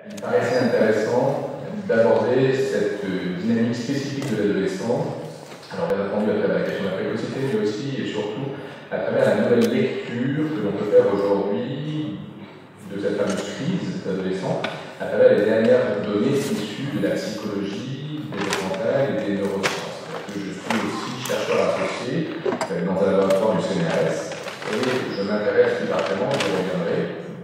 il paraissait intéressant d'aborder cette dynamique spécifique de l'adolescent. Alors, bien entendu, à travers la question de la précocité, mais aussi et surtout à travers la nouvelle lecture que l'on peut faire aujourd'hui de cette fameuse crise d'adolescents, à travers les dernières données issues de la psychologie développementale et des neurosciences. Parce que je suis aussi chercheur associé dans un laboratoire du CNRS et je m'intéresse plus particulièrement, je reviendrai,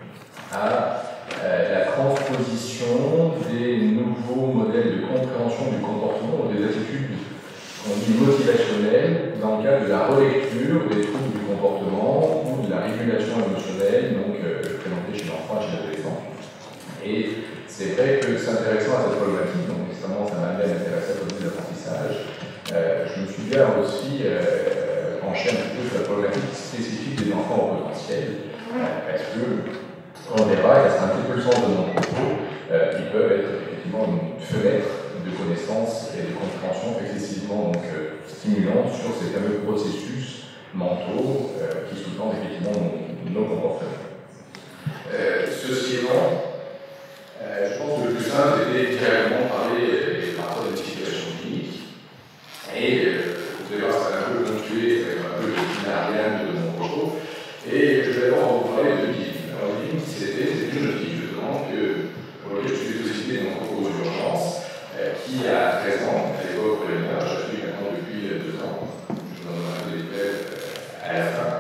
à la transposition des nouveaux modèles de compréhension du comportement ou des attitudes qu'on dit motivationnelles dans le cadre de la relecture des troubles du comportement ou de la régulation émotionnelle, donc présentée chez l'enfant et chez l'adolescent. Et c'est vrai que c'est intéressant à cette problématique, donc nécessairement ça m'a amené à m'intéresser à la problématique de l'apprentissage. Je me suis bien aussi penché un petit peu sur la problématique spécifique des enfants au potentiel, parce que on verra, et ça sera un petit peu le sens de mon propos, ils peuvent être effectivement une fenêtre de connaissances et de compréhension excessivement stimulantes sur ces fameux processus mentaux qui sous-tendent effectivement nos comportements. Ceci étant, je pense que le plus simple était directement parler par rapport à des situations cliniques. Et vous allez voir, ça va un peu ponctué, un peu le pinardien de mon propos. Et je vais d'abord vous parler de Divine. Alors, Divine, c'était une jeune fille, justement, pour laquelle je suis sollicité dans mon propos d'urgence, qui a 13 ans, à l'époque préliminaire, je suis maintenant depuis 2 ans, je vous en donne un peu des détails à la fin,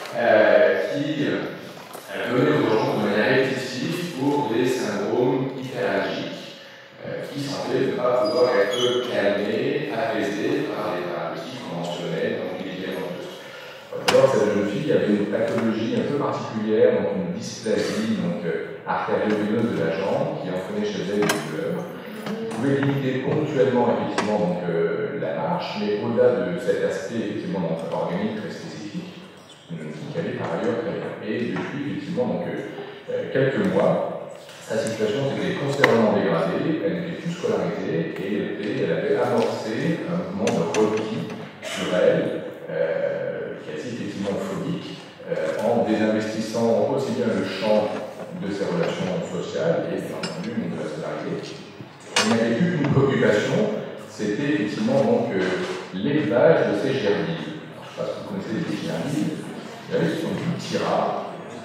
qui venait aux urgences de manière répétitive pour des syndromes hyperalgiques qui semblaient ne pas pouvoir être calmés, apaisés par les thérapeutiques conventionnelles, donc les médicaments. Alors, cette jeune fille avait une pathologie un peu particulière, donc une dysplasie artério-veineuse de la jambe qui entraînait chez elle des douleurs. Vous pouvez limiter ponctuellement effectivement la marche, mais au-delà de cet aspect effectivement organique très spécifique, une jeune fille qui allait par ailleurs très bien. Et depuis effectivement quelques mois, sa situation s'était considérablement dégradée, elle n'était plus scolarisée et elle avait amorcé un mouvement de repli sur elle, quasi effectivement phobique, en désinvestissant aussi bien le champ de ses relations sociales et bien entendu de la scolarité. Il n'y avait plus qu'une préoccupation, c'était effectivement l'élevage de ces gerbilles. Je ne sais pas si vous connaissez les gerbilles, ce sont des petits rats.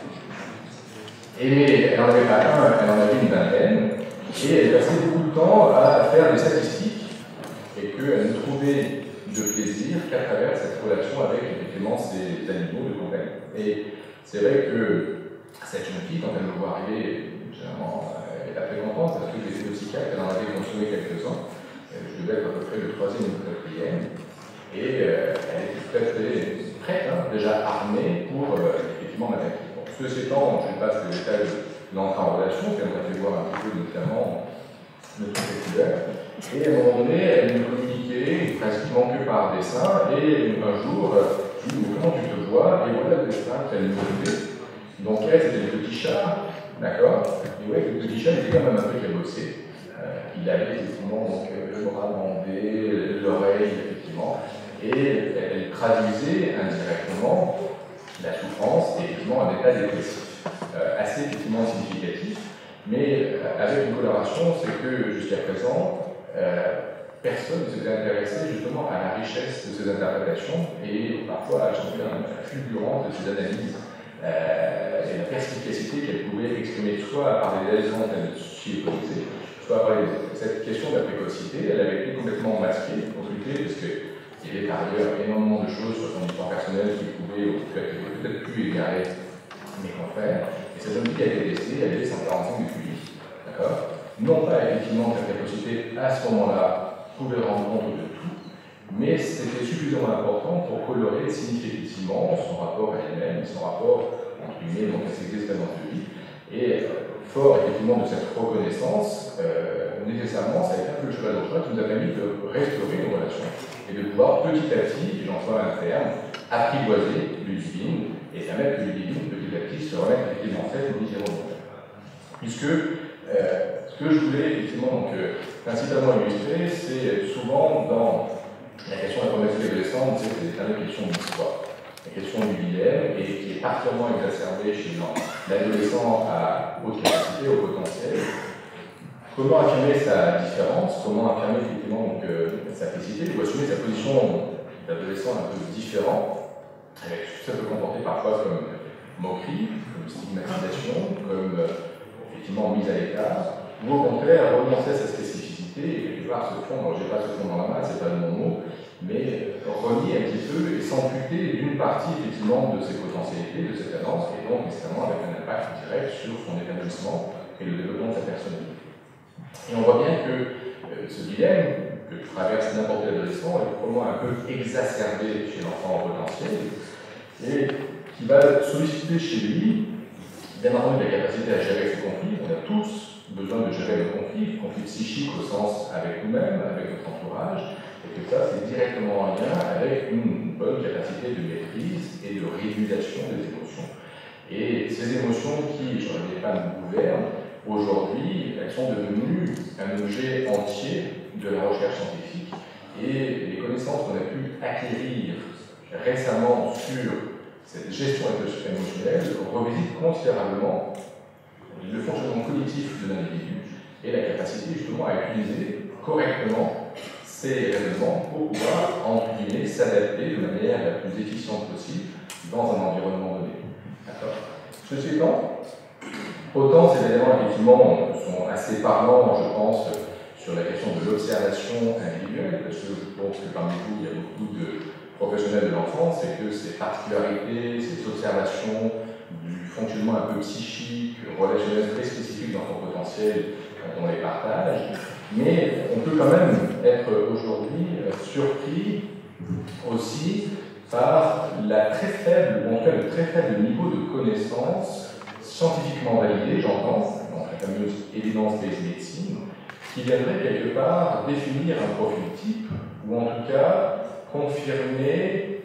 Et elle n'en avait pas un, elle en avait une vingtaine, et elle passait beaucoup de temps à faire des statistiques, et qu'elle ne trouvait de plaisir qu'à travers cette relation avec effectivement ces animaux de compagnie. Et c'est vrai que cette jeune fille, quand elle me voit arriver, généralement, elle est très contente parce que j'étais au psychiatre, elle en avait consommé quelques-uns. Je devais être à peu près le 3e ou le 4e. Et elle était tout à fait prête, déjà armée pour effectivement m'attaquer. Bon, ceci étant, je ne passe les détails de l'entrée en relation, puis on a fait voir un petit peu notamment notre speculaire. Et à un moment donné, elle me communiquait pratiquement que par dessin, et un jour, je lui dis, comment tu te vois? Et voilà le dessin qu'elle me faisait. Donc elle, c'était le petit chat, d'accord? Et ouais, le petit chat était quand même un peu cabossé. Il avait effectivement le bras bandé, l'oreille, effectivement, et elle traduisait indirectement la souffrance et effectivement un état dépressif, assez effectivement significatif, mais avec une coloration, c'est que jusqu'à présent, personne ne s'était intéressé justement à la richesse de ces interprétations et parfois à la fulgurance de ces analyses et la perspicacité qu'elles pouvaient exprimer soit par des lésions qu'elles hypothèsées, soit par les autres. Cette question de la précocité, elle avait été complètement masquée, occultée, parce qu'il y avait par ailleurs énormément de choses sur son histoire personnelle qui pouvaient peut-être plus égarer mes confrères. Et cette jeune fille a été testée, elle avait 145 du QI, d'accord? Non pas effectivement que la précocité, à ce moment-là, pouvait rendre compte de tout, mais c'était suffisamment important pour colorer significativement son rapport à elle-même, son rapport, entre guillemets, donc à ses expériences de vie. Et fort effectivement de cette reconnaissance, nécessairement, ça a été un peu le cheval de choix qui nous a permis de restaurer nos relations et de pouvoir petit à petit, et j'en sois un terme, apprivoiser Ludivine et permettre que Ludivine, petit à petit, se remette effectivement en fait au niveau. Puisque ce que je voulais effectivement principalement illustrer, c'est souvent dans la question de la problématique adolescente, c'est la question d'histoire. La question du dilemme, et qui est particulièrement exacerbée chez l'adolescent à haute capacité, au potentiel, Comment affirmer sa différence, comment affirmer effectivement donc, sa spécificité, ou assumer sa position d'adolescent un peu différent, avec tout ça peut comporter parfois comme moquerie, comme stigmatisation, comme effectivement mise à l'écart, ou au contraire renoncer à sa spécificité et quelque part se fondre, j'ai pas ce fond dans la main, c'est pas le bon mot, mais renier un petit peu et s'amputer d'une partie effectivement de ses potentialités, de ses talents, et donc nécessairement avec un impact direct sur son épanouissement et le développement de sa personnalité. Et on voit bien que ce dilemme que traverse n'importe quel adolescent est probablement un peu exacerbé chez l'enfant en potentiel et qui va solliciter chez lui, bien entendu, la capacité à gérer ses conflits. On a tous besoin de gérer nos conflits psychiques au sens avec nous-mêmes, avec notre entourage, et que ça, c'est directement en lien avec une bonne capacité de maîtrise et de régulation des émotions. Et ces émotions qui, je ne pas nous gouvernent, aujourd'hui, elles sont devenues un objet entier de la recherche scientifique et les connaissances qu'on a pu acquérir récemment sur cette gestion émotionnelle revisitent considérablement le fonctionnement cognitif de l'individu et la capacité justement à utiliser correctement ces raisonnements pour pouvoir, entre guillemets, s'adapter de manière la plus efficiente possible dans un environnement donné. D'accord. Ceci étant, autant ces éléments effectivement sont assez parlants, je pense, sur la question de l'observation individuelle, parce que je pense que parmi vous, il y a beaucoup de professionnels de l'enfance, et que ces particularités, ces observations du fonctionnement un peu psychique, relationnel très spécifique dans son potentiel, on les partage, mais on peut quand même être aujourd'hui surpris aussi par la très faible, ou en tout cas le très faible niveau de connaissance scientifiquement validée, j'entends, donc la fameuse evidence-based medicine, qui viendrait quelque part définir un profil type, ou en tout cas confirmer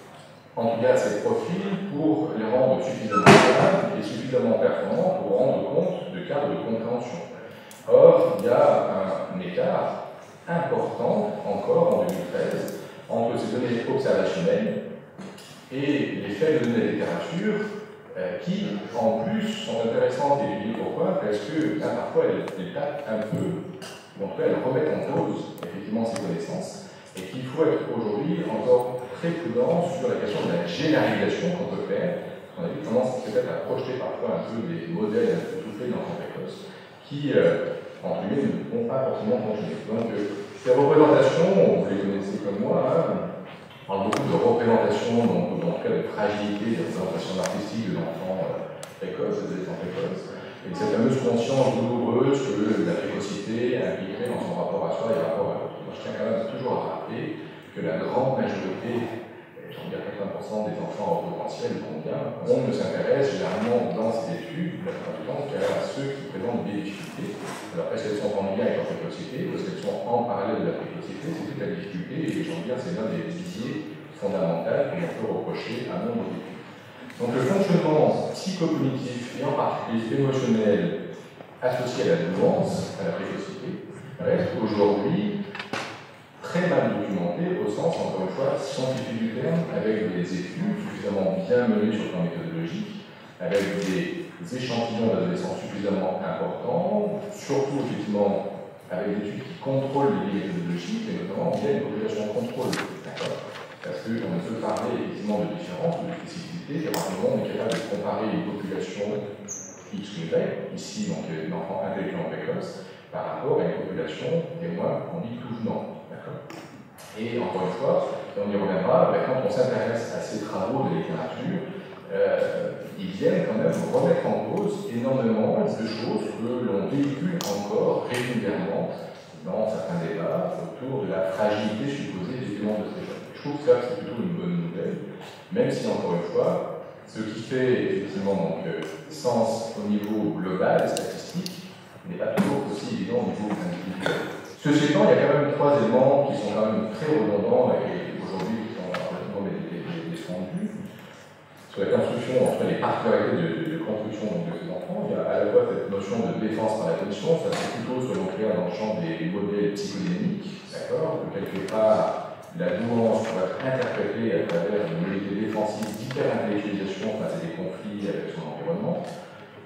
ces profils pour les rendre suffisamment stables et suffisamment performants pour rendre compte de cadres de compréhension. Or, il y a un écart important encore en 2013 entre ces données observationnelles et les faits de données de la littérature qui, en plus, sont intéressantes à étudier. Pourquoi? Parce que parfois, elles tapent un peu, ou en tout cas, elles remettent en cause effectivement ces connaissances, et qu'il faut être aujourd'hui encore très prudent sur la question de la généralisation qu'on peut faire. On a tendance peut-être à projeter parfois un peu des modèles un peu étouffés dans l'enfant précoce qui, en guillemets, ne vont pas forcément fonctionner. Donc, ces représentations, vous les connaissez comme moi, on parle beaucoup de représentation, donc en tout cas de fragilité, de représentation artistique de l'enfant précoce, des enfants précoces, et cette fameuse conscience douloureuse que la précocité impliquerait dans son rapport à soi et rapport à l'autre. Moi, je tiens quand même toujours à rappeler que la grande majorité, j'en dire 80% des enfants au potentiel vont bien, on ne s'intéresse généralement dans ces études, la plupart du temps, qu'à ceux qui présentent des difficultés. Alors, est-ce qu'elles sont en lien avec leur précocité, ou est-ce qu'elles sont en parallèle de la précocité? C'est toute la difficulté, et j'en dire, c'est l'un des piliers fondamentaux qu'on peut reprocher à nombre d'études. Donc, le fonctionnement psychocognitif, et en particulier émotionnel, associé à la nuance, à la précocité, reste aujourd'hui très mal documenté au sens, encore une fois, scientifique du terme, avec des études suffisamment bien menées sur le plan méthodologique, avec des échantillons d'adolescents suffisamment importants, surtout effectivement avec des études qui contrôlent les méthodologiques, et notamment via une population de contrôle. Parce qu'on ne peut parler effectivement de différence, de spécificité, et rapidement on est capable de comparer une population X ou Y, ici donc l'enfant intellectuellement précoce, par rapport à une population témoin qu'on dit tout venant. Et encore une fois, on y reviendra, quand on s'intéresse à ces travaux de littérature, ils viennent quand même remettre en cause énormément de choses que l'on véhicule encore régulièrement dans certains débats autour de la fragilité supposée des éléments de ces jeunes. Je trouve que ça, c'est plutôt une bonne nouvelle, même si, encore une fois, ce qui fait effectivement donc, sens au niveau global, statistique, n'est pas toujours aussi évident au niveau individuel. Ceci étant, il y a quand même trois éléments qui sont quand même très redondants et aujourd'hui qui sont relativement défendus. Sur la construction, en tout cas les particularités de construction de ces enfants, il y a à la fois cette notion de défense par la cognition, ça c'est plutôt selon clair dans le champ des modèles psychodynamiques, d'accord, que quelque part la nuance pourrait être interprétée à travers une modalité défensive d'hyper-intellectualisation face à des conflits avec son environnement.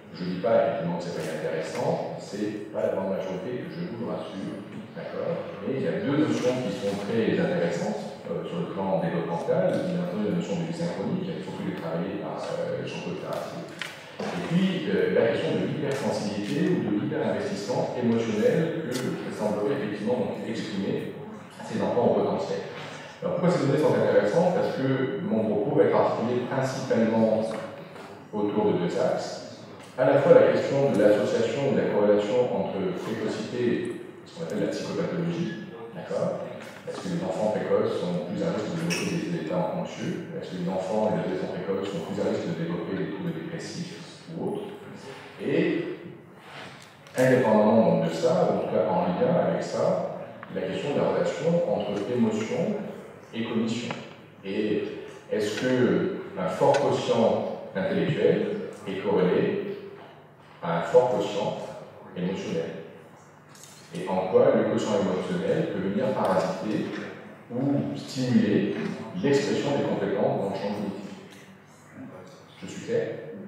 Je ne dis pas effectivement que c'est pas intéressant, c'est pas la grande majorité, je vous le rassure, d'accord. Mais il y a deux notions qui sont très intéressantes sur le plan développemental. Il y a la notion de synchronie qui a beaucoup été travaillée par Jean-Claude Ferrati. Et puis la question de l'hypersensibilité ou de l'hyperinvestissement émotionnel que semblerait effectivement donc, exprimer ces enfants au potentiel. Alors pourquoi ces données sont intéressantes? Parce que mon propos va être articulé principalement autour de deux axes. À la fois la question de l'association ou de la corrélation entre précocité et ce qu'on appelle la psychopathologie. D'accord? Est-ce que les enfants précoces sont plus à risque de développer des états anxieux? Est-ce que les enfants et les adolescents précoces sont plus à risque de développer des troubles dépressifs ou autres? Et indépendamment de ça, ou en tout cas en lien avec ça, la question de la relation entre émotion et cognition. Et est-ce qu'un fort quotient intellectuel est corrélé à un fort quotient émotionnel? Et en quoi le quotient émotionnel peut venir parasiter ou stimuler l'expression des compétences dans le champ cognitif? Je suis clair?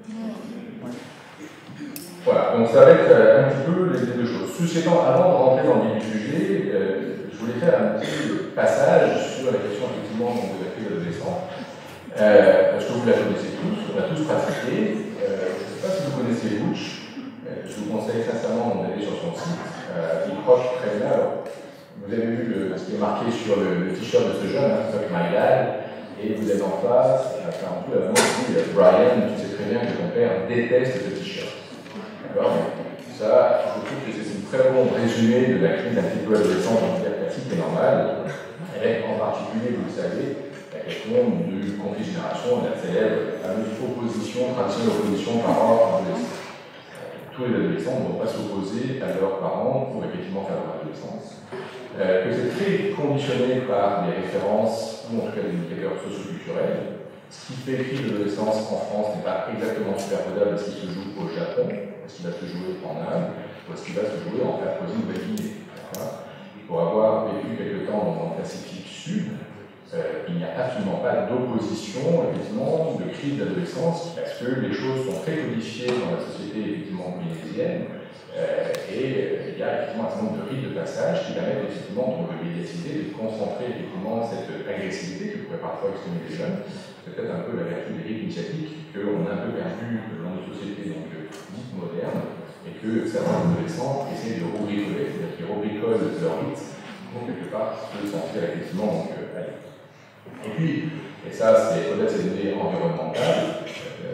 Voilà, donc ça va être un petit peu les deux choses. Ceci étant, avant de rentrer dans le vif du sujet, je voulais faire un petit passage sur la question effectivement de la crise adolescente, parce que vous la connaissez tous, on l'a tous pratiqué. Je ne sais pas si vous connaissez Butch, je vous conseille sincèrement d'aller sur son site, il croche très bien. Alors, vous avez vu ce qui est marqué sur le t-shirt de ce jeune, Fuck My Dad, et vous êtes en face, enfin en tout cas, dit Brian, tu sais très bien que ton père déteste ce t-shirt. D'accord? Ça, je trouve que c'est un très bon résumé de la crise un petit peu adolescente, on va dire classique et normale, avec en particulier, vous le savez, la question du conflit de génération, la célèbre fameuse opposition, traditionnelle opposition parents-adolescents. Tous les adolescents ne vont pas s'opposer à leurs parents pour effectivement faire leur adolescence. Que c'est très conditionné par des références, ou en tout cas des indicateurs socioculturels. Ce qui fait crise d'adolescence en France n'est pas exactement superposable à ce qui se joue au Japon, est-ce qu'il va se jouer en Inde, ou est-ce qu'il va se jouer en Papouasie-Nouvelle-Guinée. Pour avoir vécu quelque temps dans le Pacifique Sud, il n'y a absolument pas d'opposition, effectivement, de crise d'adolescence, parce que les choses sont très codifiées dans la société, effectivement, polynésienne, et il y a effectivement un certain nombre de rites de passage qui permettent effectivement de médiatiser, de concentrer effectivement cette agressivité que pourrait parfois exprimer les jeunes. C'est peut-être un peu la vertu des rites initiatiques qu'on a un peu perdu dans nos sociétés donc, dites modernes, et que certains adolescents essaient de rebricoler, c'est-à-dire qu'ils rebricolent leur rite pour quelque part se sentir effectivement aller. Et puis, et ça c'est peut-être ces données environnementales,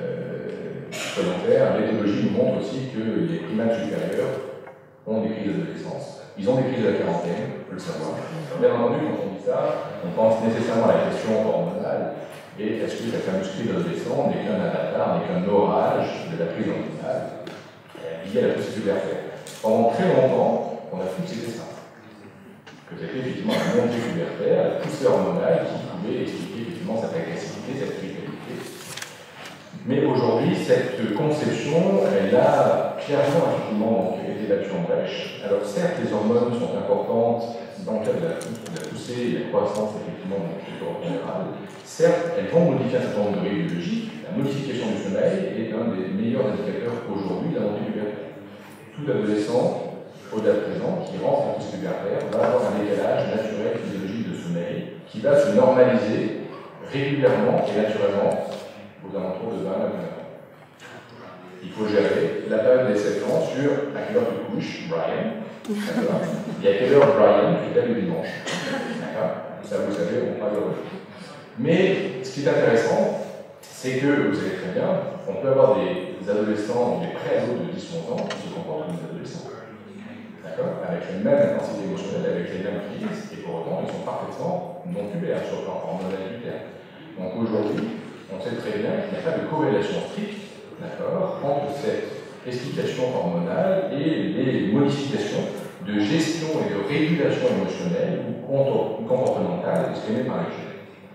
soyons clairs, l'éthologie nous montre aussi que les primates supérieurs ont des crises d'adolescence. Ils ont des crises de la quarantaine, on peut le savoir. Bien entendu, quand on dit ça, on pense nécessairement à la question hormonale. Et est-ce que la fameuse crise d'adolescent n'est qu'un avatar, n'est qu'un orage de la crise hormonale liée à la poussée pubertaire? Pendant très longtemps, on a cru que c'était ça. Que c'était effectivement la montée pubertaire, la poussée hormonale qui pouvait expliquer effectivement cette agressivité, cette criminalité. Mais aujourd'hui, cette conception, elle a clairement effectivement été battue en brèche. Alors certes, les hormones sont importantes dans le cadre de la poussée et de la croissance effectivement du corps général. Certes, elles vont modifier un certain nombre de règles biologiques. La modification du sommeil est un des meilleurs indicateurs aujourd'hui de la montée pubertaire. Tout adolescent, au-delà de présent, qui rentre en poussée pubertaire, va avoir un décalage naturel physiologique de sommeil qui va se normaliser régulièrement et naturellement aux alentours de 20 à 20 ans. Il faut gérer la période des 7 ans sur à quelle heure tu couches, Brian, et à quelle heure Brian tu t'aimes le dimanche. Ça, vous savez, on parle de refus. Mais ce qui est intéressant, c'est que, vous savez très bien, on peut avoir des adolescents, des pré-ados de 10-11 ans qui se comportent comme des adolescents. D'accord? Avec la même intensité émotionnelle, avec les mêmes crises, et pour autant, ils sont parfaitement non pubères sur le plan hormonal du terme. Donc aujourd'hui, on sait très bien qu'il n'y a pas de corrélation stricte, d'accord, entre cette explication hormonale et les modifications de gestion et de régulation émotionnelle ou comportementale exprimées par les jeunes.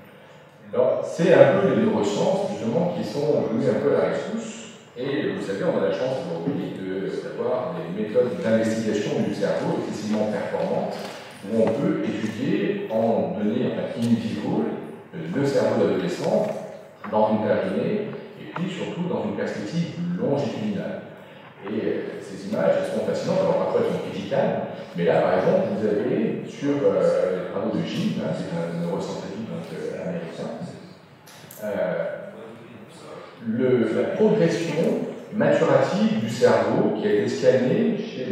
Alors, c'est un peu les neurosciences, justement, qui sont venues un peu à la rescousse. Et vous savez, on a la chance aujourd'hui d'avoir des méthodes d'investigation du cerveau excessivement performantes, où on peut étudier en données in vivo le cerveau d'adolescent dans une plage donnée, et puis surtout dans une perspective longitudinale. Et ces images, elles sont fascinantes, alors parfois elles sont critiquables, mais là, par exemple, vous avez sur les travaux de Jim, hein, c'est un neuroscientifique américain, la progression maturative du cerveau qui a été scannée chez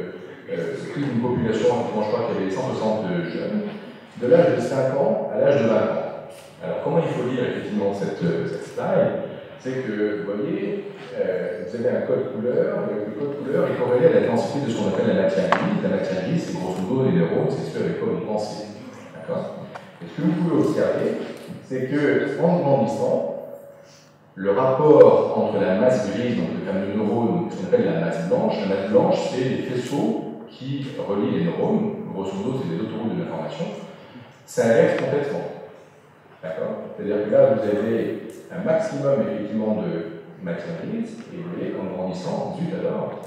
une population, je crois qu'il y avait 160 jeunes, de l'âge de 5 ans à l'âge de 20 ans. Alors, comment il faut lire effectivement cette slide? C'est que, vous voyez, vous avez un code couleur, et le code couleur est corrélé à la densité de ce qu'on appelle la matière grise. La matière grise, c'est grosso modo les neurones, c'est ce avec quoi vous pensez. D'accord? Et ce que vous pouvez observer, c'est qu'en grandissant, le rapport entre la masse grise, donc le fameux neurone, ce qu'on appelle la masse blanche, c'est les faisceaux qui relient les neurones, grosso modo, c'est des autoroutes de l'information, s'inverse complètement. D'accord? C'est-à-dire que là, vous avez un maximum, effectivement, de matière grise, et vous voyez qu'en grandissant, zut alors,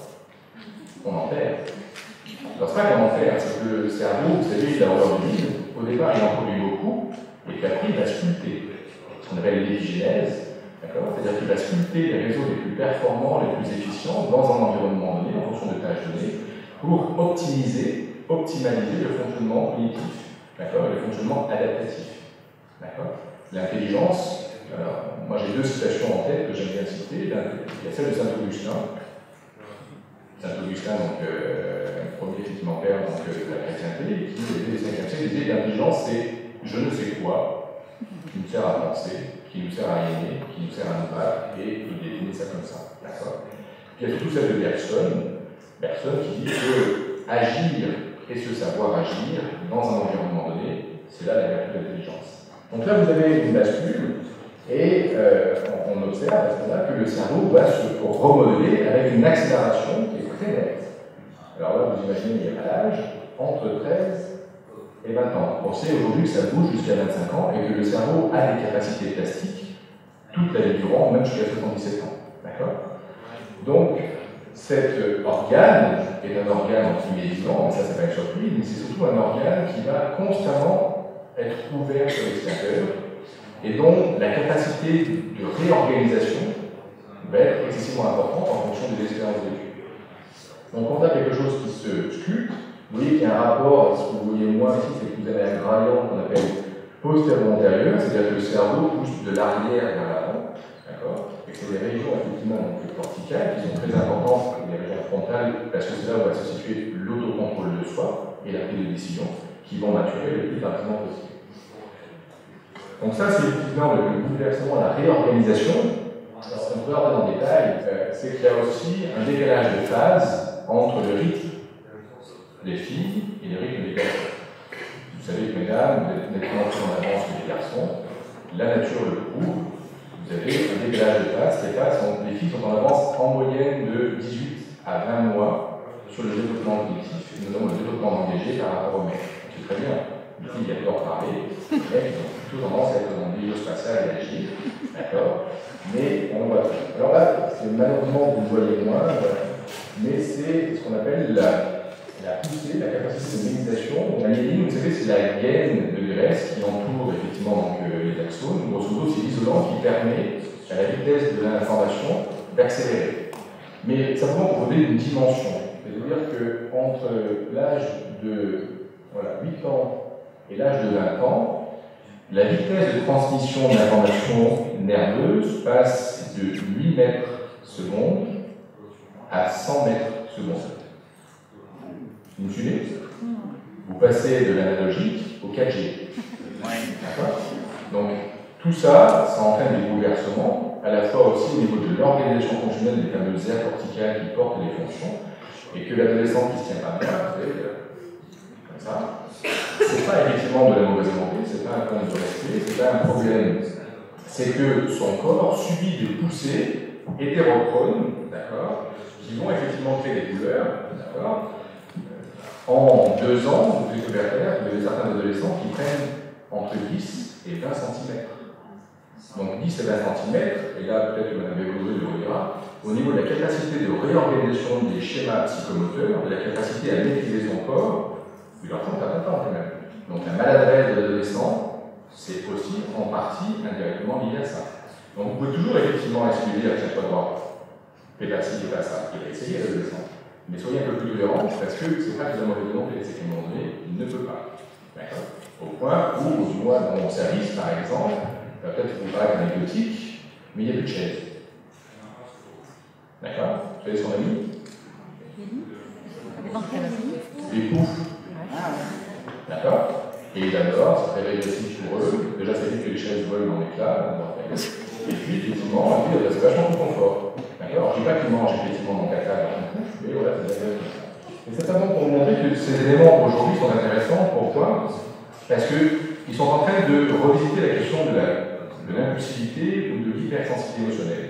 on en perd. Alors, c'est pas qu'on en perd, c'est que le cerveau, vous savez, il a horreur du vide. Au départ, il en produit beaucoup, et puis après, il va sculpter. Ce qu'on appelle l'épigénèse. C'est-à-dire qu'il va sculpter les réseaux les plus performants, les plus efficients dans un environnement donné, en fonction de tâches données, pour optimiser le fonctionnement cognitif, et le fonctionnement adaptatif. L'intelligence, moi j'ai deux citations en tête que j'aime bien citer. Il y a celle de Saint-Augustin. Saint-Augustin, premier effectivement père de la chrétienté, qui, au début du 5e siècle, disait que l'intelligence c'est je ne sais quoi, qui nous sert à penser, qui nous sert à aimer, qui nous sert à nous battre, et il définit ça comme ça. D'accord? Puis il y a surtout celle de Bergson qui dit que agir et se savoir agir dans un environnement donné, c'est là la vertu de l'intelligence. Donc là, vous avez une bascule, et on observe à ce moment-là que le cerveau va se remodeler avec une accélération qui est très nette. Alors là, vous imaginez, il y a l'âge entre 13 et 20 ans. On sait aujourd'hui que ça bouge jusqu'à 25 ans et que le cerveau a des capacités plastiques toute la vie durant, même jusqu'à 77 ans. D'accord? Donc, cet organe est un organe vivant, ça c'est pas une surprise, mais c'est surtout un organe qui va constamment être ouvert sur l'extérieur et dont la capacité de réorganisation va être excessivement importante en fonction des expériences vécues. Donc, quand on a quelque chose qui se sculpte, vous voyez qu'il y a un rapport, ce que vous voyez moins ici, c'est que vous avez un gradient qu'on appelle postéro-antérieur, c'est-à-dire que le cerveau pousse de l'arrière vers l'avant, d'accord? Et que c'est des régions effectivement corticales qui sont très importantes, les régions frontales, parce que c'est là où va se situer l'autocontrôle de soi et la prise de décision, qui vont maturer le plus rapidement possible. Donc ça, c'est effectivement le bouleversement, la réorganisation. Alors, ce qu'on peut regarder dans le détail, c'est qu'il y a aussi un décalage de phase entre le rythme des filles et le rythme des garçons. Vous savez que, mesdames, vous êtes nettement plus en avance que les garçons. La nature le prouve. Vous avez un décalage de phase. Les filles sont en avance en moyenne de 18 à 20 mois sur le développement cognitif, notamment le développement engagé par rapport aux mecs. C'est très bien. Les filles adorent parler. Les mecs ont plutôt tendance à être dans le milieu spatial et agir. D'accord? Mais on voit tout. Alors là, c'est malheureusement, vous le voyez moins, mais c'est ce qu'on appelle la poussée, la capacité de méditation. La myéline, vous savez, c'est la gaine de graisse qui entoure effectivement les axones. Grosso modo, c'est l'isolant qui permet à la vitesse de l'information d'accélérer. Mais simplement pour donner une dimension. C'est-à-dire qu'entre l'âge de 8 ans et l'âge de 20 ans, la vitesse de transmission de l'information nerveuse passe de 8 mètres secondes à 100 mètres secondes. Vous me suivez? Vous passez de l'analogique au 4G. D'accord? Donc, tout ça, ça entraîne des bouleversements, à la fois aussi au niveau de l'organisation fonctionnelle des fameuses aires corticales qui portent les fonctions, et que l'adolescent qui ne se tient pas bien, vous savez, comme ça, c'est pas effectivement de la mauvaise volonté, c'est pas un problème de respect, c'est pas un problème. C'est que son corps subit des poussées hétérochrones, d'accord, qui vont effectivement créer des douleurs, d'accord. En 2 ans, vous découvrez vous avez certains adolescents qui prennent entre 10 et 20 cm. Donc 10 et 20 cm, et là peut-être que Mme Bégaudry le redira, au niveau de la capacité de réorganisation des schémas psychomoteurs, de la capacité à maîtriser son corps, il leur faut un certain temps quand même. Donc la maladresse de l'adolescent, c'est aussi en partie indirectement lié à ça. Donc vous pouvez toujours effectivement exclure à chaque fois droit. fais pas ci, fais pas ça. Il va essayer l'adolescent. Mais soyez un peu plus tolérants parce que c'est pas que vous avez demandé, c'est qu'à un moment donné, il ne peut pas. D'accord? Au point où, moi, dans mon service, par exemple, peut-être vous paraître anecdotique, mais il n'y a plus de chaise. D'accord? Vous savez ce qu'on a mis? Des poufs. D'accord? Et ils adorent, ça fait régressif pour eux. Déjà, ça dit que les chaises volent en éclats. Et puis, effectivement, c'est vachement plus confort. D'accord? Je ne dis pas qu'ils mangent effectivement dans caca dans un pouf, mais voilà, c'est la même. Et c'est simplement pour vous montrer que ces éléments aujourd'hui sont intéressants. Pourquoi? Parce qu'ils sont en train de revisiter la question de l'impulsivité ou de l'hypersensibilité émotionnelle.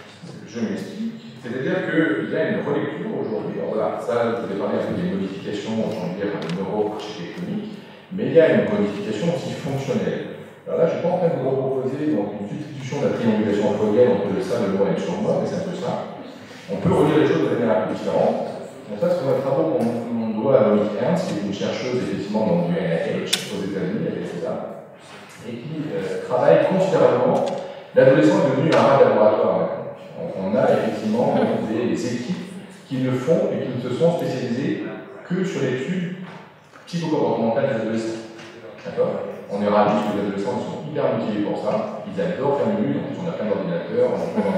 Je m'explique. C'est-à-dire qu'il y a une relecture aujourd'hui. Alors voilà, ça, je vais parler un peu des modifications, j'ai envie de dire, neuro-architectoniques, mais il y a une modification aussi fonctionnelle. Alors là, je ne suis pas en train de vous proposer donc, une substitution de la triangulation freudienne entre le ça, le moi et le surmoi, mais c'est un peu ça. On peut relire les choses de manière un peu différente. Donc ça, c'est un travaux qu'on doit à Monique Ernst, qui est une chercheuse effectivement dans du NIH aux États-Unis, avec ça, et qui travaille considérablement. L'adolescent est devenu un rat de laboratoire maintenant. On a effectivement des équipes qui ne font et qui ne se sont spécialisées que sur l'étude psychocomportementale des adolescents. D'accord? On est ravis que les adolescents sont hyper motivés pour ça. Ils adorent faire du donc on a plein d'ordinateurs,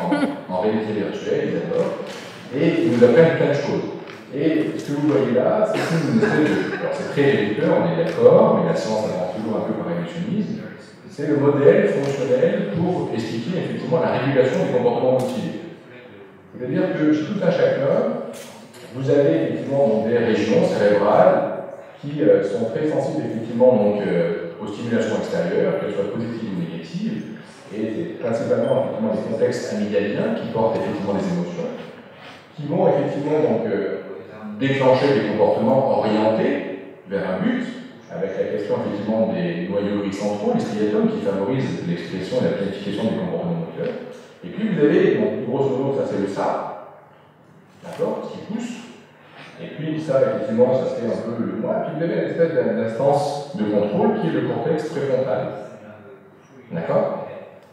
en réalité virtuelle, ils adorent. Et ils nous apprennent plein de choses. Et ce que vous voyez là, c'est une espèce de. Alors c'est très réducteur, on est d'accord, mais la science avance toujours un peu par réductionnisme. C'est le modèle fonctionnel pour expliquer effectivement la régulation des comportements motivés. C'est-à-dire que chez tout un chacun, vous avez effectivement des régions cérébrales qui sont très sensibles effectivement donc, aux stimulations extérieures, qu'elles soient positives ou négatives, et c'est principalement effectivement des contextes amygdaliens qui portent effectivement les émotions, qui vont effectivement donc, déclencher des comportements orientés vers un but, avec la question effectivement des noyaux centraux, les striatomes, qui favorisent l'expression et la planification des comportements moteurs. Et puis vous avez, donc, grosso modo, ça c'est le ça, d'accord, qui pousse. Et puis ça, effectivement, ça c'est un peu le moi. Et puis vous avez une espèce d'instance de contrôle qui est le cortex préfrontal. D'accord?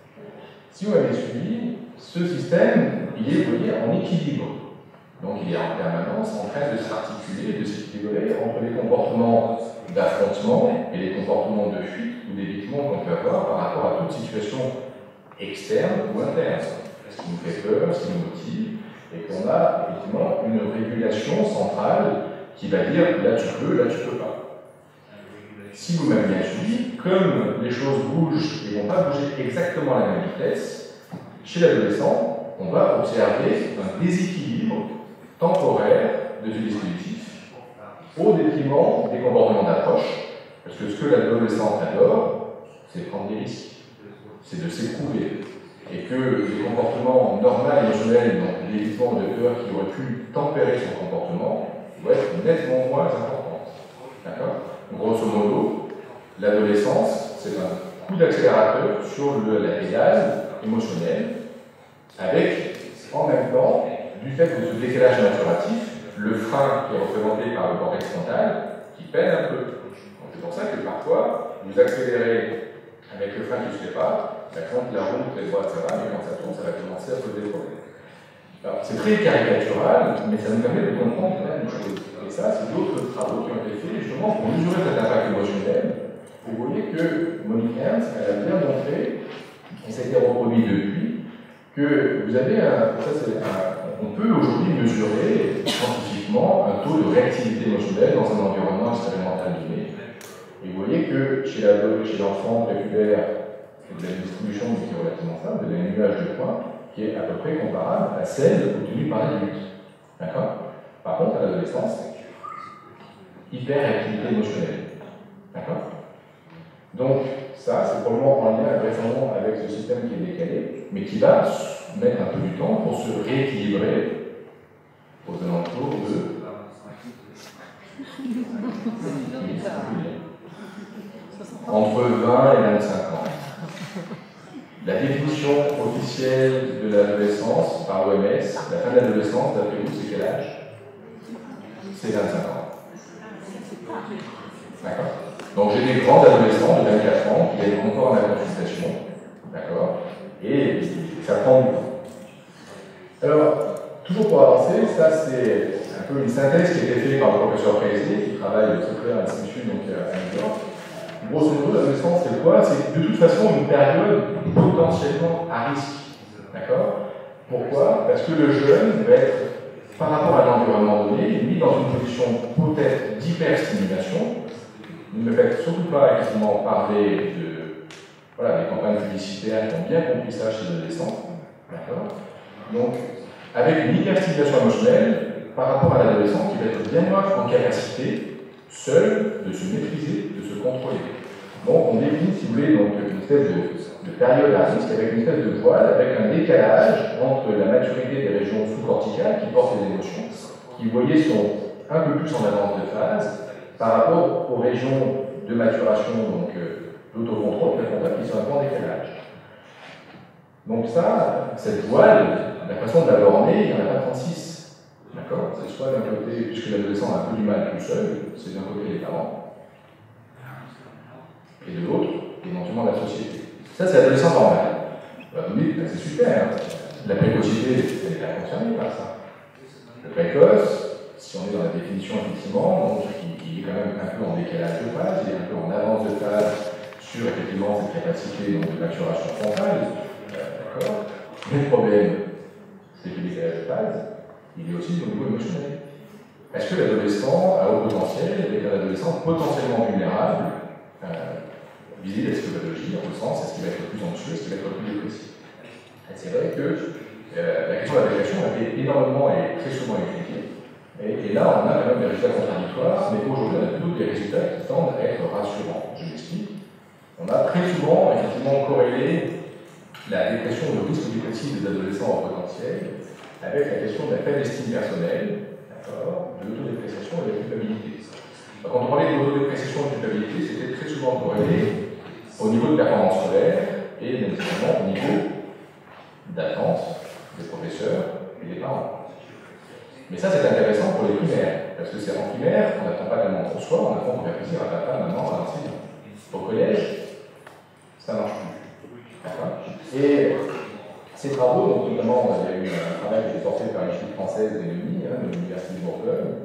Si vous m'avez suivi, ce système, il est, vous voyez, en équilibre. Donc il est en permanence en train de s'articuler, de s'équilibrer entre les comportements d'affrontement et les comportements de fuite ou d'évitement qu'on peut avoir par rapport à toute situation externe ou interne. Ce qui nous fait peur, ce qui nous motive, et qu'on a effectivement une régulation centrale qui va dire là tu peux pas. Si vous m'avez bien suivi, comme les choses bougent et ne vont pas bouger exactement à la même vitesse, chez l'adolescent, on va observer un déséquilibre temporaire de ce dispositif au détriment des comportements d'approche, parce que ce que l'adolescent adore, c'est prendre des risques, c'est de s'éprouver, et que les comportements normaux émotionnels, donc l'évitement de peur qui aurait pu tempérer son comportement, doit être nettement moins important. D'accord? Grosso modo, l'adolescence, c'est un coup d'accélérateur sur la pédale émotionnelle, avec en même temps, du fait de ce décalage maturatif, le frein qui est représenté par le cortex frontal, qui peine un peu. C'est pour ça que parfois, vous accélérez avec le frein qui ne se fait pas, quand la route est droite, ça va, mais quand ça tourne, ça va commencer à poser des problèmes. Alors, c'est très caricatural, mais ça nous permet de comprendre plein de choses. Et ça, c'est d'autres travaux qui ont été faits justement pour mesurer cet impact émotionnel. Vous voyez que Monique Ernst, elle a bien montré, et ça a été reproduit depuis, que vous avez on peut aujourd'hui mesurer scientifiquement un taux de réactivité émotionnelle dans un environnement expérimental donné. Et vous voyez que chez l'enfant prépubère, vous avez une distribution qui est relativement stable, vous avez un nuage de points qui est à peu près comparable à celle obtenue par l'adulte. D'accord? Par contre, à l'adolescence, hyper-réactivité émotionnelle. D'accord? Donc, ça, c'est probablement en lien récemment avec ce système qui est décalé, mais qui va mettre un peu du temps pour se rééquilibrer aux alentours de entre 20 et 25 ans. La définition officielle de l'adolescence par l'OMS, la fin de l'adolescence, d'après vous, c'est quel âge? C'est 25 ans. D'accord? Donc j'ai des grands adolescents de 24 ans qui viennent encore à la consultation. D'accord? Et ça prend du temps. Alors, toujours pour avancer, ça c'est un peu une synthèse qui a été faite par le professeur Kayser, qui travaille au Centre à l'Institut à New York. Grosso modo, l'adolescence, c'est quoi? C'est de toute façon une période potentiellement à risque. D'accord? Pourquoi? Parce que le jeune va être, par rapport à l'environnement donné, mis dans une position peut-être d'hyperstimulation. Ne me faites surtout pas effectivement parler de des campagnes publicitaires qui ont bien compris ça chez les adolescents. D'accord? Donc, avec une hyperstimulation émotionnelle par rapport à l'adolescent qui va être bien moins en capacité, seul, de se maîtriser, de se contrôler. Donc, on définit, si vous voulez, donc, une espèce de période à risque avec une espèce de voile, avec un décalage entre la maturité des régions sous-corticales qui portent les émotions, qui, vous voyez, sont un peu plus en avance de phase par rapport aux régions de maturation, donc d'autocontrôle, qui sont un peu en décalage. Donc ça, cette voile, la façon de l'aborder, il n'y en a pas 36. D'accord? C'est soit d'un côté, puisque l'adolescent a un peu du mal tout seul, c'est d'un côté les parents, et de l'autre, éventuellement la société. Ça, c'est l'adolescent normal. Vous me dites, c'est super, hein. La précocité, elle est pas concernée par ça. Le précoce, si on est dans la définition, effectivement, donc, il est quand même un peu en décalage de phase, il est un peu en avance de phase sur, effectivement, cette capacité donc, de maturation frontale. D'accord? Mais le problème, c'est que le décalage de phase, il est aussi au niveau émotionnel. Est-ce que l'adolescent a haut potentiel est un adolescent potentiellement vulnérable vis-à-vis de la psychopathologie, dans le sens, est-ce qu'il va être le plus anxieux, est-ce qu'il va être le plus dépressif? C'est vrai que la question de la dépression a été énormément et très souvent étudiée. Et là, on a quand même des résultats contradictoires, mais aujourd'hui, on a plutôt des résultats qui tendent à être rassurants. Je m'explique. On a très souvent, effectivement, corrélé la dépression ou le risque dépressif des adolescents en potentiel avec la question de la faible estime personnelle, de l'autodépréciation et de la culpabilité. Donc, quand on parlait de l'autodépréciation et de culpabilité, c'était très souvent corrélé au niveau de performance scolaire et nécessairement au niveau d'attente des professeurs et des parents. Mais ça, c'est intéressant pour les primaires, parce que c'est en primaire, on n'attend pas tellement pour soi, on apprend qu'on fait plaisir à papa, maman, à l'enseignant. Au collège, ça ne marche plus. Et ces travaux, donc, notamment, il y a eu un travail qui a été porté par l'Institut française de l'Université de Bourgogne,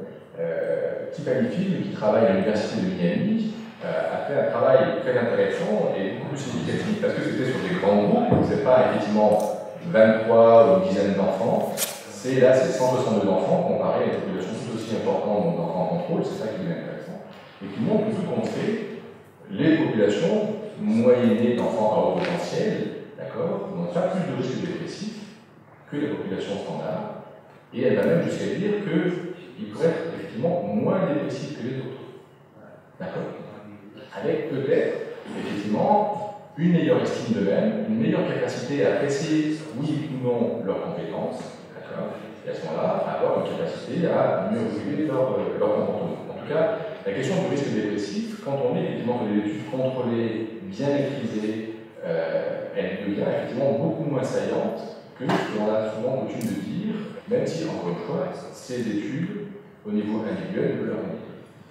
qui travaille à l'Université de Miami, a fait un travail très intéressant et beaucoup plus significatif parce que c'était sur des grands groupes, donc c'est pas effectivement 23 ou une dizaine d'enfants, c'est 162 enfants comparé à une population tout aussi importante d'enfants en contrôle, c'est ça qui est intéressant, et qui montre que tout compte fait, les populations moyennées d'enfants à haut potentiel, d'accord, n'ont pas plus de risque dépressif que les populations standards, et elle va même jusqu'à dire qu'ils pourraient être effectivement moins dépressifs que les autres. D'accord? Avec peut-être, effectivement, une meilleure estime d'eux-mêmes, une meilleure capacité à apprécier, oui ou non, leurs compétences, d'accord? Et à ce moment-là, avoir une capacité à mieux réguler leur comportement. En tout cas, la question du risque dépressif, quand on est effectivement dans des études contrôlées, bien maîtrisées, elle devient effectivement beaucoup moins saillante que ce qu'on a souvent coutume de dire, même si, encore une fois, ces études, au niveau individuel, de leur indiquer.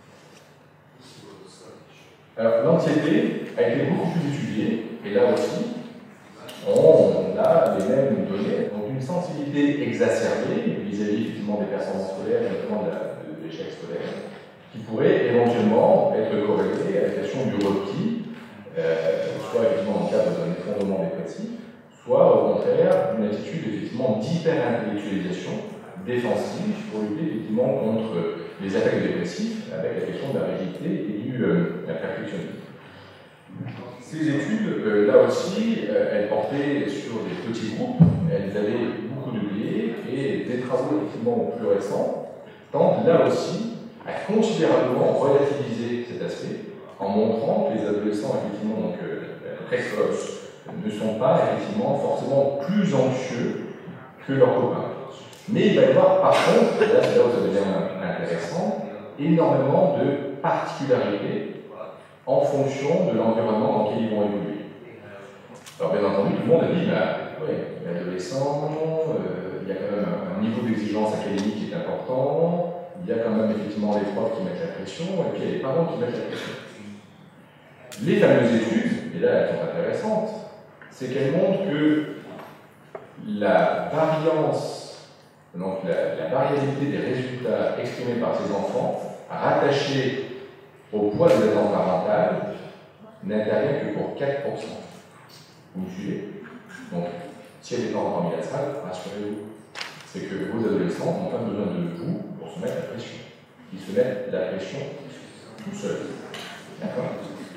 Alors, l'anxiété a été beaucoup plus étudiée, et là aussi, on a les mêmes données, donc une sensibilité exacerbée vis-à-vis effectivement des performances scolaires, notamment de l'échec scolaire, qui pourrait éventuellement être corrélée à la question du repli, soit effectivement dans le cadre d'un effondrement dépressif, soit au contraire d'une attitude effectivement d'hyper-intellectualisation défensive pour lutter effectivement contre les attaques dépressives avec la question de la rigidité et du perfectionnisme. Ces études, là aussi, elles portaient sur des petits groupes, elles avaient beaucoup de biais et des travaux effectivement plus récents tentent là aussi à considérablement relativiser cet aspect en montrant que les adolescents effectivement donc, précoces ne sont pas effectivement forcément plus anxieux que leurs copains. Mais il va y avoir par contre, là c'est là où ça devient intéressant, énormément de particularités en fonction de l'environnement dans lequel ils vont évoluer. Alors bien entendu, tout le monde a dit, l'adolescent, il y a quand même un niveau d'exigence académique qui est important, il y a quand même effectivement les profs qui mettent la pression, et puis il y a les parents qui mettent la pression. Les fameuses études, et là elles sont intéressantes, c'est qu'elles montrent que la variance donc la variabilité des résultats exprimés par ces enfants rattachés au poids des attentes parentales n'intervient que pour 4%. Vous me suivez? Donc, si il y a des parents parmi la salle, rassurez-vous, c'est que vos adolescents n'ont pas besoin de vous pour se mettre la pression. Ils se mettent la pression tout seuls. D'accord?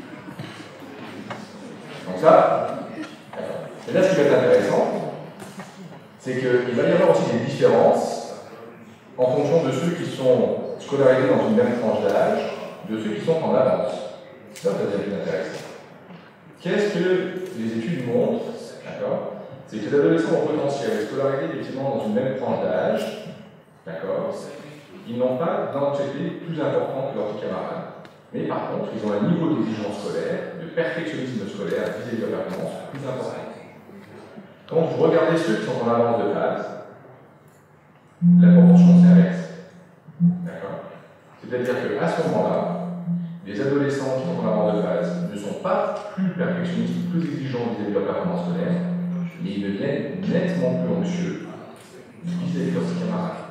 Donc ça, d'accord. Et là, ce qui va être intéressant, c'est qu'il va y avoir aussi des différences en fonction de ceux qui sont scolarisés dans une même tranche d'âge, de ceux qui sont en avance. Ça devient plus intéressant. Qu'est-ce que les études montrent? D'accord? C'est que les adolescents au potentiel scolarisés effectivement dans une même tranche d'âge, d'accord, ils n'ont pas d'anxiété plus importante que leurs camarades. Mais par contre, ils ont un niveau d'exigence scolaire, de perfectionnisme scolaire vis-à-vis de leur performance plus important. Quand vous regardez ceux qui sont en avance de phase, la proportion s'inverse. D'accord? C'est-à-dire qu'à ce moment-là, les adolescents qui sont en avance de phase ne sont pas plus perfectionnistes, plus exigeants vis-à-vis de leur performance scolaire, mais ils deviennent nettement plus anxieux vis-à-vis de leurs camarades.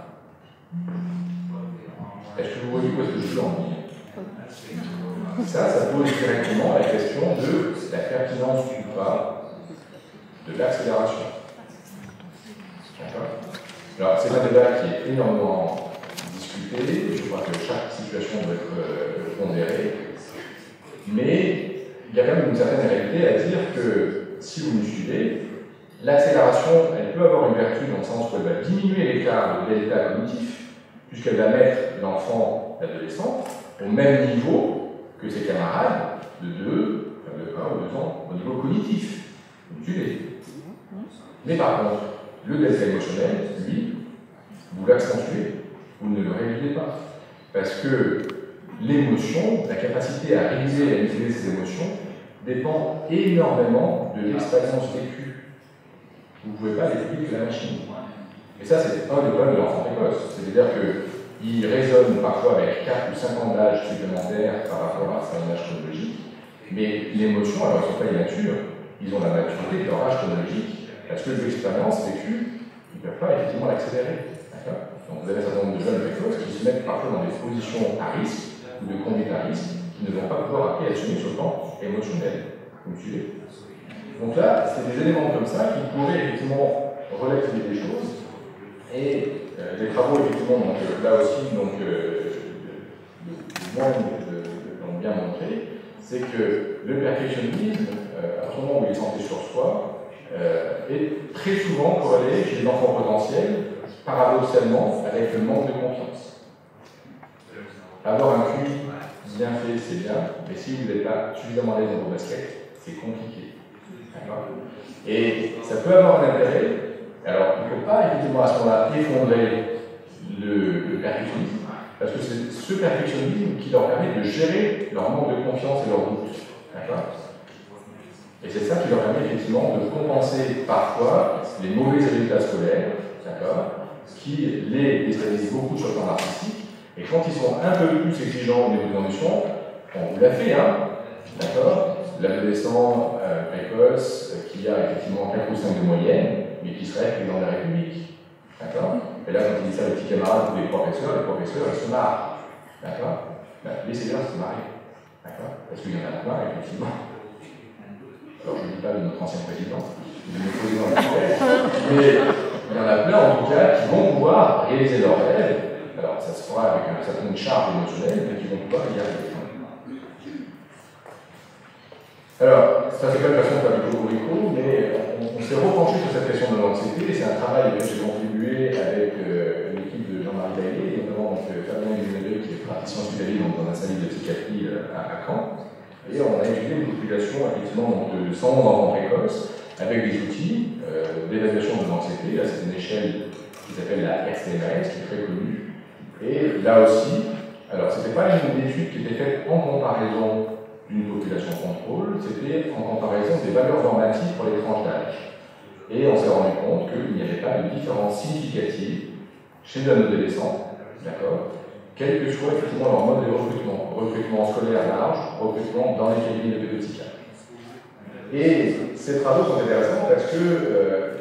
Est-ce que vous voyez où est-ce que je veux en venir? Ça pose directement la question de la pertinence ou pas de l'accélération. D'accord? Alors, c'est un débat qui est énormément discuté. Je crois que chaque situation doit être pondérée. Mais il y a quand même une certaine réalité à dire que, si vous me suivez, l'accélération, elle peut avoir une vertu dans le sens où elle va diminuer l'écart de delta cognitif, puisqu'elle va mettre l'enfant, l'adolescent, au même niveau que ses camarades de 1 ou 2 ans au niveau cognitif. Vous me suivez? Mais par contre, le delta émotionnel, lui, vous l'accentuez, vous ne le réglez pas. Parce que l'émotion, la capacité à réguler et à maîtriser ses émotions, dépend énormément de l'expérience vécue. Vous ne pouvez pas aller plus vite que la machine. Et ça, c'est un des problèmes de l'enfant précoce. C'est-à-dire qu'il raisonne parfois avec 4 ou 5 ans d'âge supplémentaires par rapport à son âge chronologique, mais l'émotion, alors ils ne sont pas immatures, ils ont la maturité de leur âge chronologique. Parce que l'expérience vécue, ils ne peuvent pas effectivement l'accélérer. Donc vous avez un certain nombre de jeunes précoces qui se mettent parfois dans des positions à risque ou de conduite à risque qui ne vont pas pouvoir après assumer sur le plan émotionnel. Vous me suivez? Donc là, c'est des éléments comme ça qui pourraient effectivement relativiser les choses. Et les travaux, effectivement, donc, là aussi, donc, l'ont bien montré, c'est que le perfectionnisme, à ce moment où il est centré sur soi, est très souvent corrélé chez les enfants potentiels, paradoxalement, avec le manque de confiance. Avoir un QI bien fait, c'est bien, mais si vous n'êtes pas suffisamment à l'aise dans vos baskets, c'est compliqué. Et ça peut avoir un intérêt. Alors, il ne faut pas effectivement à ce moment-là effondrer le perfectionnisme, parce que c'est ce perfectionnisme qui leur permet de gérer leur manque de confiance et leur doute. D'accord? Et c'est ça qui leur permet effectivement de compenser parfois les mauvais résultats scolaires, d'accord, qui les déstabilisent beaucoup sur le plan artistique. Et quand ils sont un peu plus exigeants au niveau de conditions, on vous l'a fait, hein, d'accord, l'adolescent précoce qui a effectivement 4 ou 5 de moyenne, mais qui serait président de la République. D'accord? Et là, quand il dit ça aux petits camarades ou les professeurs, ils se marrent. D'accord? Laissez-les se marrer. D'accord? Parce qu'il y en a plein, effectivement. Alors, je ne dis pas de notre ancien président, de notre président actuel, mais il y en a plein, en tout cas, qui vont pouvoir réaliser leurs rêves. Alors, ça se fera avec une certaine charge émotionnelle, mais qui vont pouvoir y arriver. Alors, ça c'est pas une façon de faire du cocorico, mais on s'est repenché sur cette question de l'anxiété, et c'est un travail auquel j'ai contribué avec l'équipe de Jean-Marie Daillé, notamment Fabien Lumineux, qui est praticien hospitalier dans un service de psychiatrie à Caen. Et on a étudié une population effectivement de 111 enfants précoces avec des outils d'évaluation de l'anxiété. Là, c'est une échelle qui s'appelle la STMS, qui est très connue. Et là aussi, alors c'était pas une étude qui était faite en comparaison d'une population contrôle, c'était en comparaison des valeurs normatives pour les tranches d'âge. Et on s'est rendu compte qu'il n'y avait pas de différence significative chez un adolescent, d'accord, quel que soit effectivement leur mode de recrutement scolaire large, recrutement dans les cabinets de pédopsychiatre. Et ces travaux sont intéressants parce que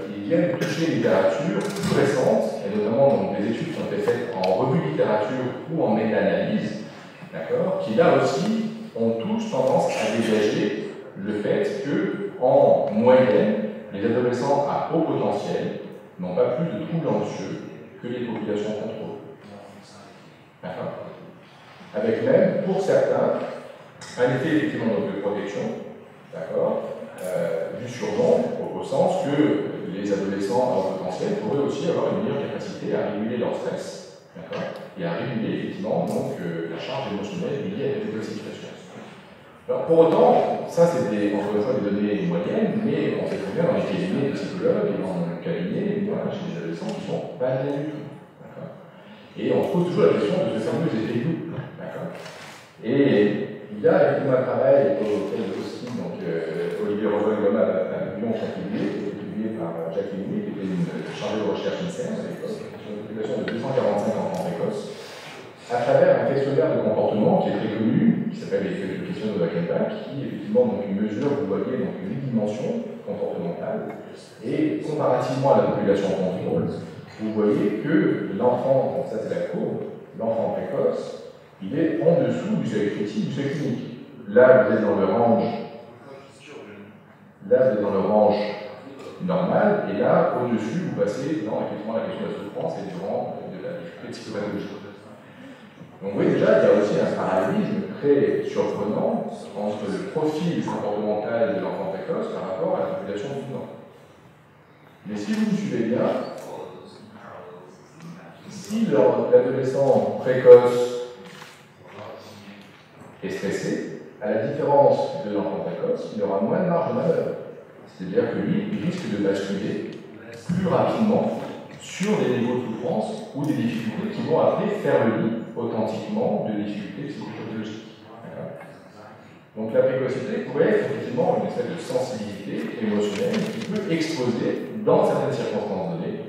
qu'ils viennent toucher une littérature plus récente, et notamment donc, des études qui ont été faites en revue littérature ou en méta-analyse, d'accord, qui là aussi ont tous tendance à dégager le fait que, en moyenne, les adolescents à haut potentiel n'ont pas plus de troubles anxieux que les populations contrôlées. D'accord. Avec même, pour certains, un effet effectivement de protection, d'accord, du surnom, au sens que les adolescents à haut potentiel pourraient aussi avoir une meilleure capacité à réguler leur stress, d'accord, et à réguler effectivement donc, la charge émotionnelle liée à une nouvelle situation. Alors pour autant, ça c'est encore une fois des données moyennes, mais on sait très bien dans les cabinets de psychologues et dans le cabinet, voilà, chez les adolescents qui sont pas bien du tout. Et on se pose toujours la question de ce fameux effet loup. Et il y a effectivement un travail auquel aussi donc, Olivier Rovoy-Goma a contribué, publié par Jacqueline Louis, qui était une chargée de recherche INSERM à l'époque, sur une population de 245 enfants précoces, à travers un questionnaire de comportement qui est très connu, qui s'appelle le questionnaire de Wackenbach, qui effectivement donc, une mesure, vous voyez, donc, 8 dimensions comportementales, et comparativement à la population contrôle, vous voyez que l'enfant, donc ça c'est la courbe, l'enfant précoce, il est en dessous du seuil critique, du seuil clinique. Là, vous êtes dans le range, normal, et là, au-dessus, vous passez dans effectivement la question de la souffrance et du rang de la difficulté psychopathologique. Donc vous voyez déjà, il y a aussi un parallélisme très surprenant entre le profil comportemental de l'enfant précoce par rapport à la population dominante. Mais si vous me suivez bien, si l'adolescent précoce est stressé, à la différence de l'enfant précoce, il aura moins de marge de manœuvre. C'est-à-dire que lui, il risque de basculer plus rapidement sur des niveaux de souffrance ou des difficultés qui vont après faire le lit authentiquement de difficultés psychopathologiques. Donc la précocité pourrait être effectivement une espèce de sensibilité émotionnelle qui peut exposer, dans certaines circonstances données,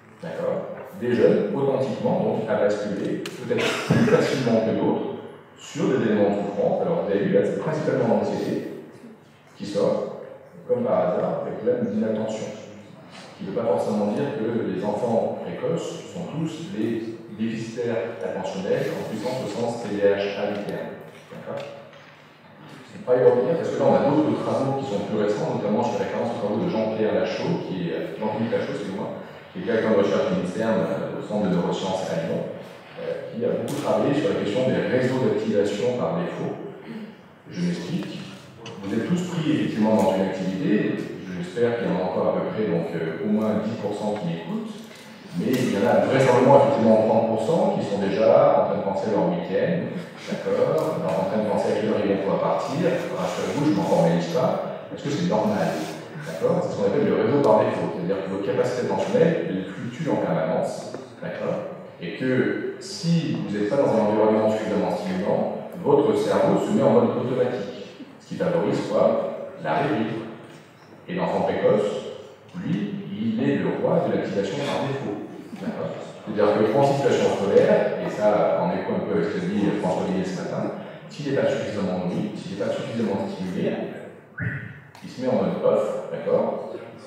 des jeunes authentiquement donc, à basculer peut-être plus facilement que d'autres sur des éléments de souffrance. Alors vous avez vu là, c'est principalement l'anxiété qui sort, comme par hasard, avec là une inattention. Qui ne veut pas forcément dire que les enfants précoces sont tous des déficitaires attentionnels en puissance au sens TDAH à terme. D'accord. On va y revenir parce que là on a d'autres travaux qui sont plus récents, notamment sur la référence aux travaux de Jean-Pierre Lachaud, qui est Jean-Philippe Lachaud, excusez-moi, qui est directeur de recherche ministère au Centre de neurosciences à Lyon, qui a beaucoup travaillé sur la question des réseaux d'activation par défaut. Je m'explique. Vous êtes tous pris effectivement dans une activité. J'espère qu'il y en a encore à peu près donc, au moins 10% qui m'écoutent, mais il y en a vraisemblablement effectivement 30% qui sont déjà en train de penser à leur week-end, d'accord, en train de penser à quelle heure ils vont pouvoir partir. Rassurez-vous, je ne m'en formalise pas, parce que c'est normal, d'accord. C'est ce qu'on appelle le réseau par défaut, c'est-à-dire que votre capacité attentionnelle, elle fluctue en permanence, d'accord, et que si vous n'êtes pas dans un environnement suffisamment stimulant, votre cerveau se met en mode automatique, ce qui favorise quoi? La répétition. Et l'enfant précoce, lui, il est le roi de l'activation par défaut. C'est-à-dire que en situation scolaire, et ça en écho un peu avec ce que dit François Villiers ce matin, s'il n'est pas suffisamment nourri, s'il n'est pas suffisamment stimulé, il se met en mode off, d'accord.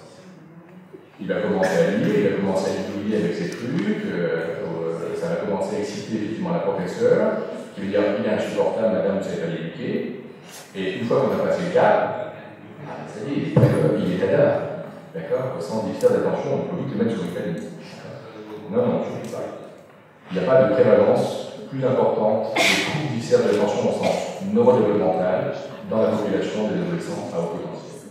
Il va commencer à lire, il va commencer à étudier avec ses trucs, ça va commencer à exciter effectivement la professeure, qui veut dire il est insupportable, madame, vous ne savez pas l'éduquer. Et une fois qu'on a passé le cap, ça y est, il est dada, d'accord, sans déficit d'attention, on peut vite le mettre sur une famille. Non, je ne dis pas. Il n'y a pas de prévalence plus importante des troubles difficiles d'attention au sens neurodéveloppemental dans la population des adolescents à haut potentiel.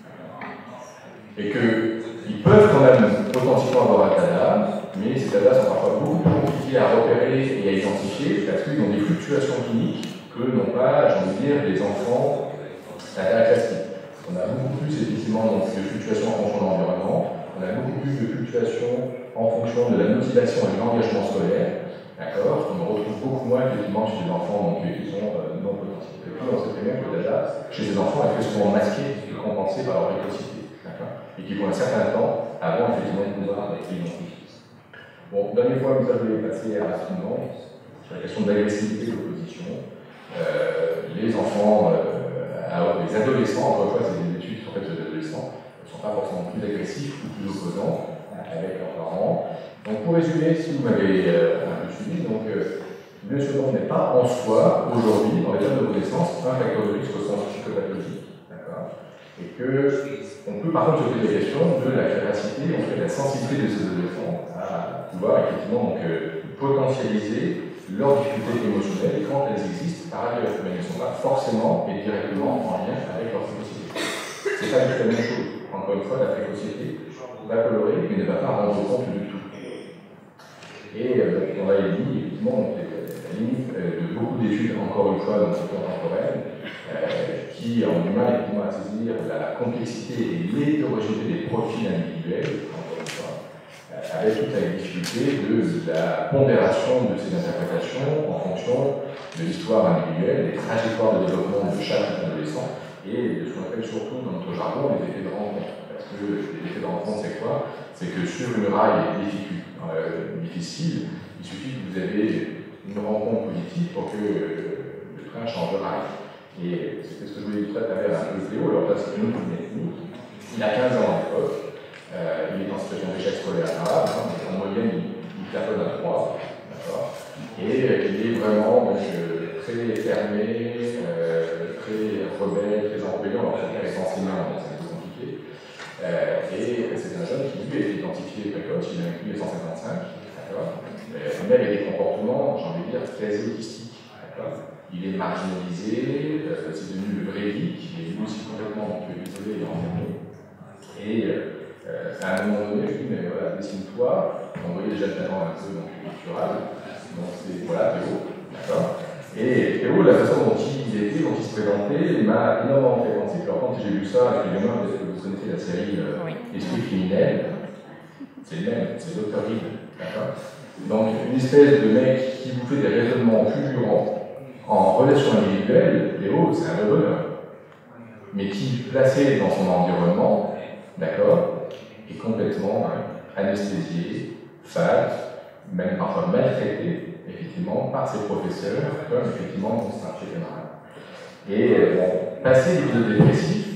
Et qu'ils peuvent quand même potentiellement avoir un dada, mais ces dadas sont parfois beaucoup plus compliqués à repérer et à identifier parce qu'ils ont des fluctuations cliniques que n'ont pas, j'ai envie de dire, les enfants dada classiques. On a beaucoup plus effectivement donc, de fluctuations en fonction de l'environnement, on a beaucoup plus de fluctuations en fonction de la motivation et de l'engagement scolaire, d'accord. On retrouve beaucoup moins effectivement chez les enfants donc, qui sont non potentiels. Et puis on sait très bien que déjà, chez ces enfants, elles sont souvent masquées et compensées par leur précocité, d'accord, et qui font un certain temps avant effectivement de pouvoir être identifiés. Bon, dernière fois, vous avez passé rapidement sur la question de l'agressivité de l'opposition. Les enfants, alors les adolescents, encore une fois, c'est des études qui sont faites sur les adolescents, sont sont pas forcément plus agressifs ou plus opposants avec leurs parents. Donc pour résumer, si vous m'avez un peu suivi, donc l'humiliation n'est pas en soi, aujourd'hui, dans l'état de l'adolescence, un facteur de risque au sens psychopathologique. Et qu'on peut par contre se poser la question de la capacité, en fait, la sensibilité de ces adolescents à pouvoir effectivement donc, potentialiser leurs difficultés émotionnelles quand elles existent par ailleurs, mais elles ne sont pas forcément et directement en lien avec leur précocité. C'est pas du tout la même chose. Encore une fois, la précocité va colorer, mais ne va pas rendre compte du tout. Et on a dit, effectivement, la limite de beaucoup d'études, encore une fois, dans le secteur contemporain, qui ont du mal effectivement à saisir la complexité et l'hétérogénéité des profils individuels, encore une fois, avec toute la difficulté de la pondération de ces interprétations en fonction de l'histoire individuelle, des trajectoires de développement de chaque adolescent et de ce qu'on appelle surtout dans notre jargon les effets de rencontre. Parce que les effets de rencontre, c'est quoi? C'est que sur une rail difficile, il suffit que vous avez une rencontre positive pour que le train change de rail. Et c'était ce que je voulais dire tout à l'heure un peu Théo, alors là c'est une autre technique. Il a 15 ans à l'époque, il est en situation d'échec scolaire grave, en moyenne il plafonne à 3, d'accord. Et il est vraiment donc, très fermé, très rebelle, très embrouillant, alors son père est enseignant, donc c'est un peu compliqué. Et c'est un jeune qui lui a été identifié précoce, il a inclus les 155, d'accord. Il avait des comportements, j'ai envie de dire, très autistiques, d'accord. Il est marginalisé, c'est devenu le vrai geek, il est lui aussi complètement isolé et enfermé. Et à un moment donné, je dis, mais voilà, dessine-toi, on voyait déjà le talent un peu pictural, donc c'est, voilà, Théo, d'accord. Et Théo, la façon dont il était, dont il se présentait, m'a énormément fait penser. Alors quand j'ai vu ça, excusez-moi, parce que vous connaissez la série Esprit criminel, c'est le même, c'est Dr. Hill, d'accord. Donc une espèce de mec qui vous fait des raisonnements fulgurants, en relation individuelle, Théo, c'est un bonheur, mais qui, placé dans son environnement, d'accord, est complètement anesthésié, fade, même parfois maltraité, effectivement, par ses professeurs, comme effectivement Constantin Général. Et passé l'épisode dépressif,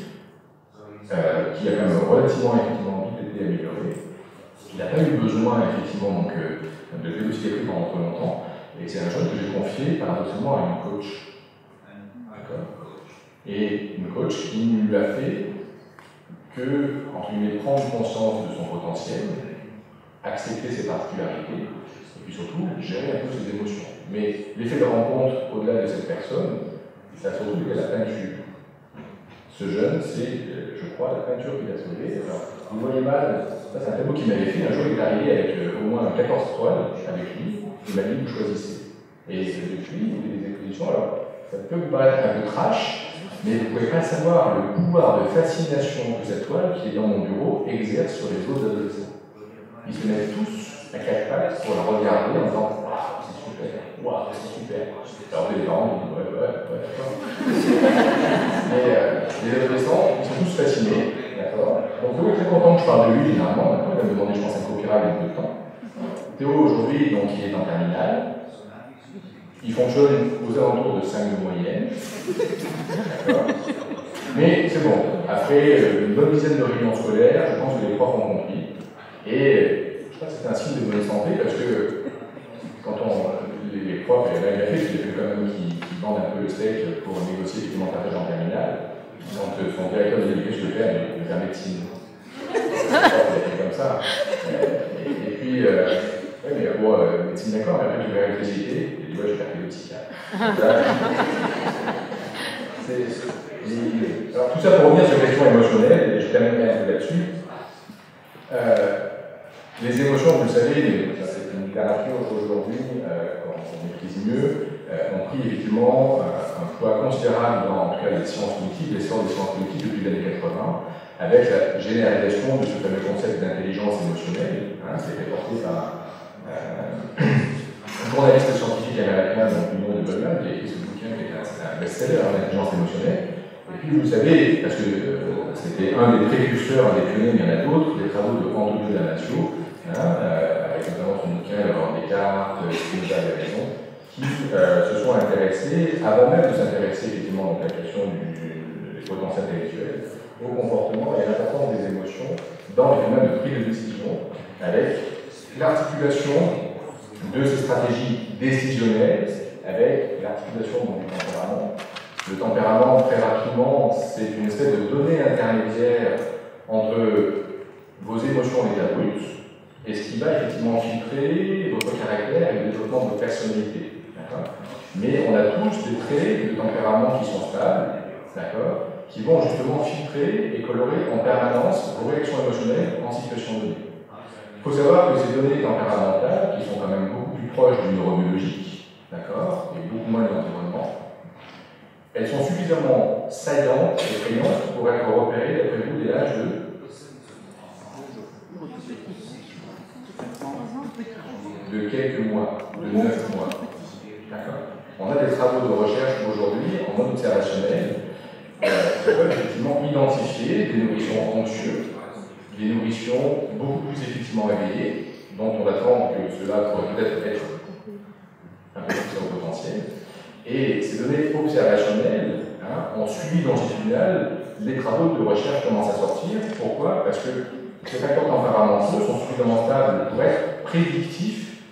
qui a quand même relativement effectivement vite été amélioré, il n'a pas eu besoin effectivement donc, de pédopsychiatrie pendant trop longtemps. Et c'est un jeune que j'ai confié paradoxalement à une coach. D'accord. Et une coach qui ne lui a fait que, entre guillemets, prendre conscience de son potentiel, accepter ses particularités, et puis surtout gérer un peu ses émotions. Mais l'effet de rencontre au-delà de cette personne, ça se retrouve à la peinture. Ce jeune, c'est, je crois, la peinture qu'il a sauvée. Alors, vous voyez mal, ça c'est un tableau qu'il m'avait fait. Un jour, il est arrivé avec au moins 14 toiles avec lui. Il m'a dit, vous choisissez. Et depuis, il fait des expositions. Alors, ça peut vous paraître un peu trash, mais vous ne pouvez pas savoir le pouvoir de fascination que cette toile qui est dans mon bureau exerce sur les autres adolescents. Ils se mettent tous à quatre pattes pour la regarder en disant waouh, c'est super, waouh, c'est super. Alors les parents disent ouais, d'accord. Mais les adolescents, ils sont tous fascinés, d'accord. Donc Théo est très content que je parle de lui généralement. Maintenant, il va me demander, je pense, un copyright un peu de temps. Théo aujourd'hui, donc, il est en terminale. Il fonctionne aux alentours de 5 de moyenne. D'accord. Mais c'est bon. Après une bonne dizaine de réunions scolaires, je pense que les profs ont compris. Et je crois que c'est un signe de bonne santé parce que quand les profs, et là il a fait, c'est quand même qui vendent un peu le steak pour négocier effectivement le partage en terminale. Quand son directeur de l'éducation le fait, il fait médecine. C'est comme ça. Et puis, oui, mais bon, médecine d'accord, mais après tu veux l'électricité, et tu vois, je vais faire le psychiatre. Alors tout ça pour revenir sur les questions émotionnelles, et je terminerai un peu là-dessus. Les émotions, vous le savez, c'est une littérature aujourd'hui, quand on maîtrise mieux, ont pris effectivement un poids considérable dans en tout cas les sciences cognitives, l'essor des sciences cognitives depuis les années 80, avec la généralisation de ce fameux concept d'intelligence émotionnelle, qui a été porté par un journaliste scientifique américain, Bruno de Goldman, qui a écrit ce bouquin qui est un best-seller en intelligence émotionnelle. Et puis vous savez, parce que c'était un des précurseurs, un des pionniers, mais il y en a d'autres, des travaux de Antonio Damasio, avec notamment son bouquin Laurent Descartes, Spinoza avait raison, qui se sont intéressés, avant même de s'intéresser effectivement à la question des potentiels intellectuels, au comportement et à l'importance des émotions dans les domaines de prise de décision, avec l'articulation de ces stratégies décisionnelles, avec l'articulation du tempérament. Le tempérament, très rapidement, c'est une espèce de donnée intermédiaire entre vos émotions et l'état brut, et ce qui va effectivement filtrer votre caractère et le développement de votre personnalité. Mais on a tous des traits de tempérament qui sont stables, qui vont justement filtrer et colorer en permanence vos réactions émotionnelles en situation donnée. Il faut savoir que ces données tempéramentales, qui sont quand même beaucoup plus proches du neurobiologique, et beaucoup moins de l'environnement, elles sont suffisamment saillantes et prégnantes pour être repérées d'après vous dès l'âge de quelques mois, de 9 mois. On a des travaux de recherche aujourd'hui en mode observationnel qui peuvent effectivement identifier des nourrissons anxieux, des nourrissons beaucoup plus effectivement réveillés, dont on attend que cela pourrait peut-être être un peu plus au potentiel. Et ces données observationnelles ont suivi longitudinal les travaux de recherche commencent à sortir. Pourquoi? Parce que ces facteurs tempéramentaux sont suffisamment stables pour être prédictifs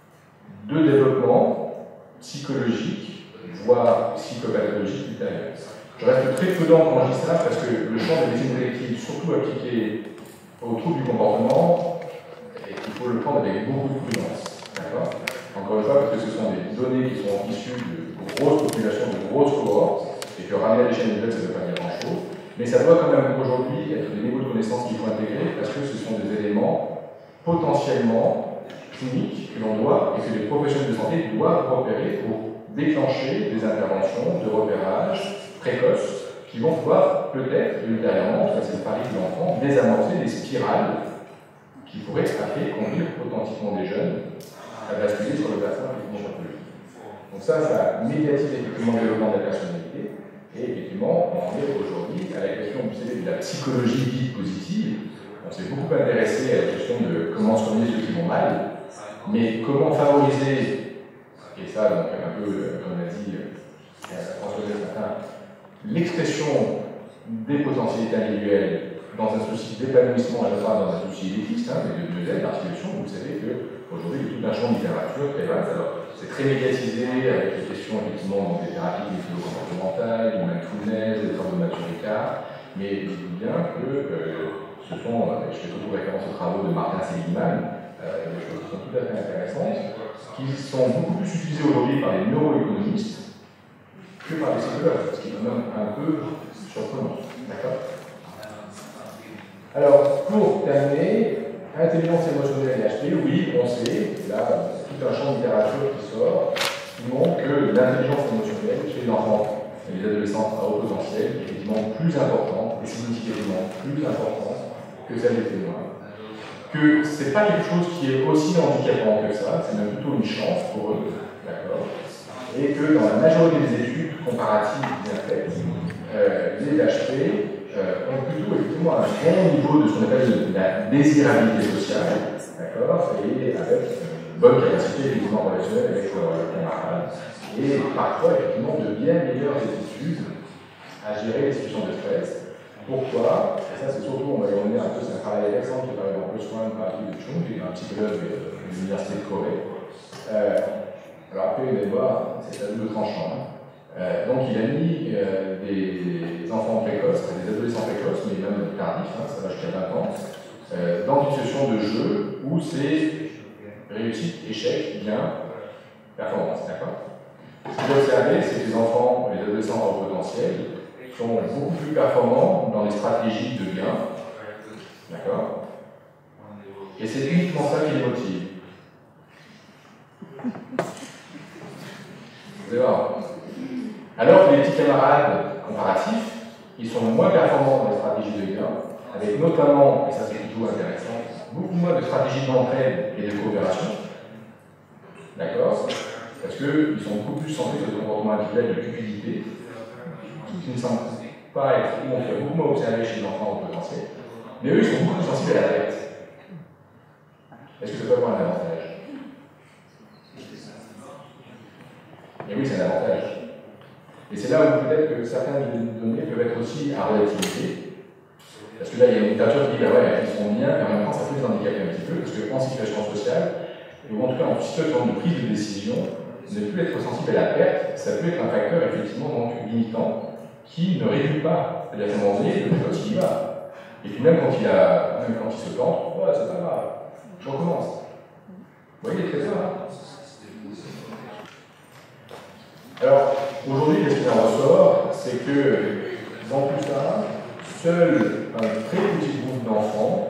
de développement psychologique, voire psychopathologique ultérieur. Je reste très prudent quand je dis ça parce que le champ des médecines collectives, surtout appliqué aux troubles du comportement, il faut le prendre avec beaucoup de prudence. Encore une fois, parce que ce sont des données qui sont issues de grosses populations, de grosses cohortes, et que ramener à l'échelle de ça ne veut pas dire grand-chose. Mais ça doit quand même aujourd'hui être des niveaux de connaissances qu'il faut intégrer parce que ce sont des éléments potentiellement cliniques que l'on doit et que les professionnels de santé doivent repérer pour déclencher des interventions de repérage précoces qui vont pouvoir peut-être ultérieurement, ça c'est le pari de l'enfant, désamorcer des spirales qui pourraient après conduire authentiquement des jeunes à basculer sur le bassin pathologique. Donc ça médiatise effectivement le développement de la personnalité. Et effectivement, on en est aujourd'hui à la question, vous savez, de la psychologie dite positive. On s'est beaucoup intéressé à la question de comment soigner ceux qui vont mal, mais comment favoriser, et ça, donc, un peu, comme l'a dit François Matin, l'expression des potentialités individuelles dans un souci d'épanouissement et pas dans un souci élitiste, mais de mieux-être, d'articulation. Vous savez qu'aujourd'hui, il y a tout un champ de littérature très vaste. Alors, c'est très médiatisé avec les questions effectivement des thérapies comportementales, du mindfulness, des travaux de Mathieu Ricard, mais dites-vous bien que ce sont, je fais surtout référence aux travaux de Martin Seligman, des choses qui sont tout à fait intéressantes, qui sont beaucoup plus utilisées aujourd'hui par les neuroéconomistes que par les psychologues, ce qui est quand même un peu surprenant. Alors, pour terminer, intelligence émotionnelle et HP, oui, on sait, là, tout un champ de littérature qui sort, qui montre que l'intelligence émotionnelle chez les enfants et les adolescents à haut potentiel est effectivement plus importante et significativement plus importante que celle des témoins. Que ce n'est pas quelque chose qui est aussi handicapant que ça, c'est même plutôt une chance pour eux, et que dans la majorité des études comparatives bien faites, les HP ont plutôt effectivement un bon niveau de ce qu'on appelle la désirabilité sociale, et avec une bonne capacité effectivement relationnelle avec le camarade, et parfois effectivement de bien meilleures aptitudes à gérer les situations de stress. Pourquoi? Et ça c'est surtout, on va y revenir un peu, c'est un travail Alexandre qui travaille dans le soin de Patrick de Chung, qui est un psychologue de l'Université de Corée. Alors après, vous allez voir, c'est à double tranchant. Donc il a mis des enfants précoces, des adolescents précoces, mais même tardifs, ça va jusqu'à 20 ans, dans une situation de jeu où c'est réussite, échec, bien, performance. Ce qu'il faut observer, c'est que les enfants, les adolescents à haut potentiel, sont beaucoup plus performants dans les stratégies de bien. Et c'est uniquement ça qui les motive. Vous allez voir. Alors que les petits camarades comparatifs, ils sont moins performants dans les stratégies de gain, avec notamment, et ça c'est plutôt intéressant, beaucoup moins de stratégies d'entraide et de coopération. Parce qu'ils sont beaucoup plus centrés sur des comportements individuels de cupidité, qui ne semblent pas être, on fait beaucoup moins observé chez les enfants au potentiel, mais eux ils sont beaucoup plus sensibles à la tête. Est-ce que ça peut avoir un avantage? Et oui, c'est un avantage. Et c'est là où peut-être que certaines données peuvent être aussi à relativiser. Parce que là, il y a une littérature qui dit, bah ouais, ils sont bien, mais en même temps, ça peut les handicaper un petit peu, parce qu'en situation sociale, ou en tout cas en situation de prise de décision, ne plus être sensible à la perte, ça peut être un facteur effectivement donc limitant qui ne réduit pas. C'est-à-dire qu'à un moment donné, le pilote il y va. Et puis même quand il se plante, ouais, c'est pas grave, je recommence. Vous voyez les trésors là. Alors, aujourd'hui, qu'est-ce qu'il en ressort? C'est que dans tout ça, seul un très petit groupe d'enfants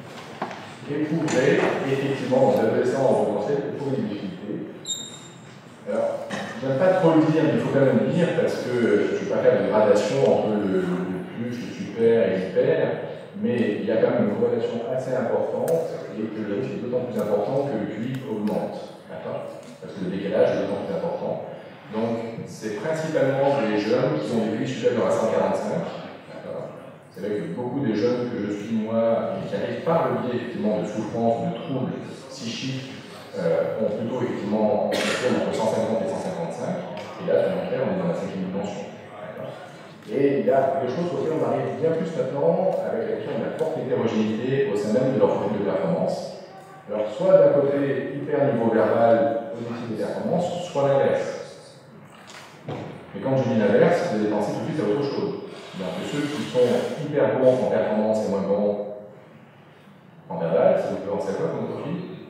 éprouverait effectivement dans l'adolescence potentiel pour une difficulté. Alors, je n'aime pas trop le dire, mais il faut quand même le dire parce que je ne veux pas faire de gradation entre le plus, le super et l'hyper, mais il y a quand même une corrélation assez importante et que le risque est d'autant plus important que le QI augmente. Parce que le décalage est d'autant plus important. Donc, c'est principalement des jeunes qui ont des QI supérieurs à 145. C'est vrai que beaucoup des jeunes que je suis moi, et qui arrivent par le biais effectivement de souffrances, de troubles psychiques, ont plutôt effectivement entre 150 et 155. Et là, sur l'enquête, on est dans la 5e dimension. Et il y a des choses auxquelles on arrive bien plus maintenant avec la question de la forte hétérogénéité au sein même de leur profil de performance. Alors, soit d'un côté, hyper niveau verbal, positif de performance, soit l'inverse. Mais quand je dis l'inverse, vous allez penser tout de suite à autre chose. Donc, ceux qui sont hyper bons en performance et moins bons en verbal, ça vous fait penser à quoi comme profil?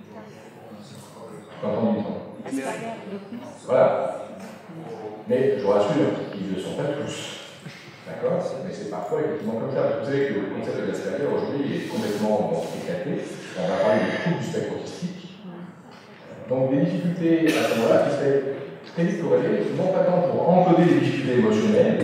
Quand on dit voilà. Mais je vous rassure, ils ne sont pas tous. D'accord? Mais c'est parfois effectivement comme ça. Vous savez que le concept de l'Asperger aujourd'hui est complètement éclaté. On va parler du trouble du spectre autistique. Donc, des difficultés à ce moment-là qui seraient très vite corrélées, non pas tant pour encoder des difficultés émotionnelles,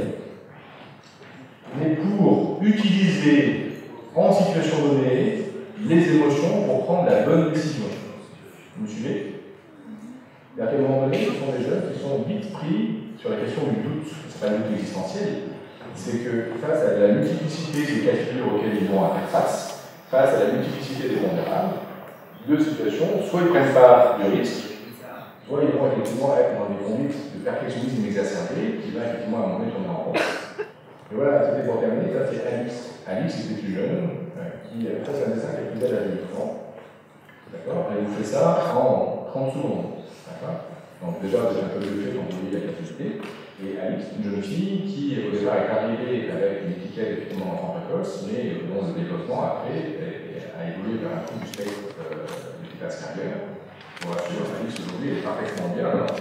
mais pour utiliser en situation donnée les émotions pour prendre la bonne décision. Vous me suivez? Et à un moment donné, ce sont des jeunes qui sont vite pris sur la question du doute. Ce n'est pas le doute existentiel, c'est que face à la multiplicité des cas de figure auxquels ils vont faire face à la multiplicité des pondérables, deux situations, soit ils ne prennent pas de risque, soit ils vont effectivement être dans des conduites de perfectionnisme exacerbé qui va effectivement à un moment donné tourner en rond. Et voilà, c'était pour terminer, ça c'est Alix. Alix était plus jeune, qui a presque un dessin qui a plus d'âge à 8 ans. D'accord? Elle vous fait ça en 30 secondes. D'accord? Donc déjà, vous êtes un peu bluffé quand vous voyez la capacité. Et Alix, une jeune fille qui, au départ, est arrivée avec une étiquette effectivement enfant précoce, mais dont le développement, après, a évolué vers un trouble du spectre de type Asperger. Je vous rassure, Alix, aujourd'hui, est parfaitement bien. Alors,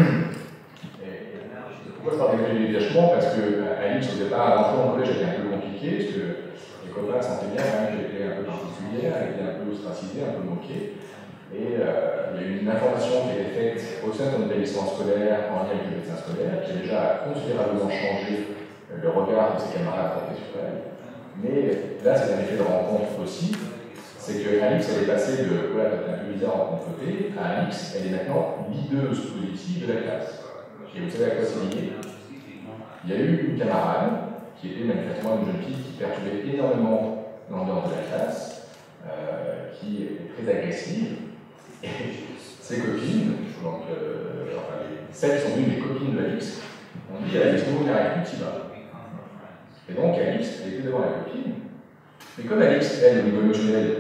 pourquoi je parle d'école détachement? Parce que Alix, au départ, l'entrée en collège était un peu compliquée, parce que les copains sentaient bien qu'elle était un peu particulière, elle était un peu ostracisée, un peu moquée. Et il y a eu une information qui a été faite au sein de son établissement scolaire, en lien avec le médecin scolaire, qui a déjà considérablement changé le regard de ses camarades portés sur elle. Mais là, c'est un effet de rencontre aussi. C'est que Alix, elle est passée de, voilà, un peu bizarre en côté, à Alix, elle est maintenant leaduse positive de la classe. Et vous savez à quoi c'est lié? Il y a eu une camarade qui était manifestement une jeune fille qui perturbait énormément l'ambiance de la classe, qui était très agressive, et ses copines, donc, celles qui sont devenues des copines d'Alix, ont dit à Alix, nous on n'arrive plus, t'y vas. Et donc Alix, elle était devant la copine, mais comme Alix, elle, au niveau émotionnel,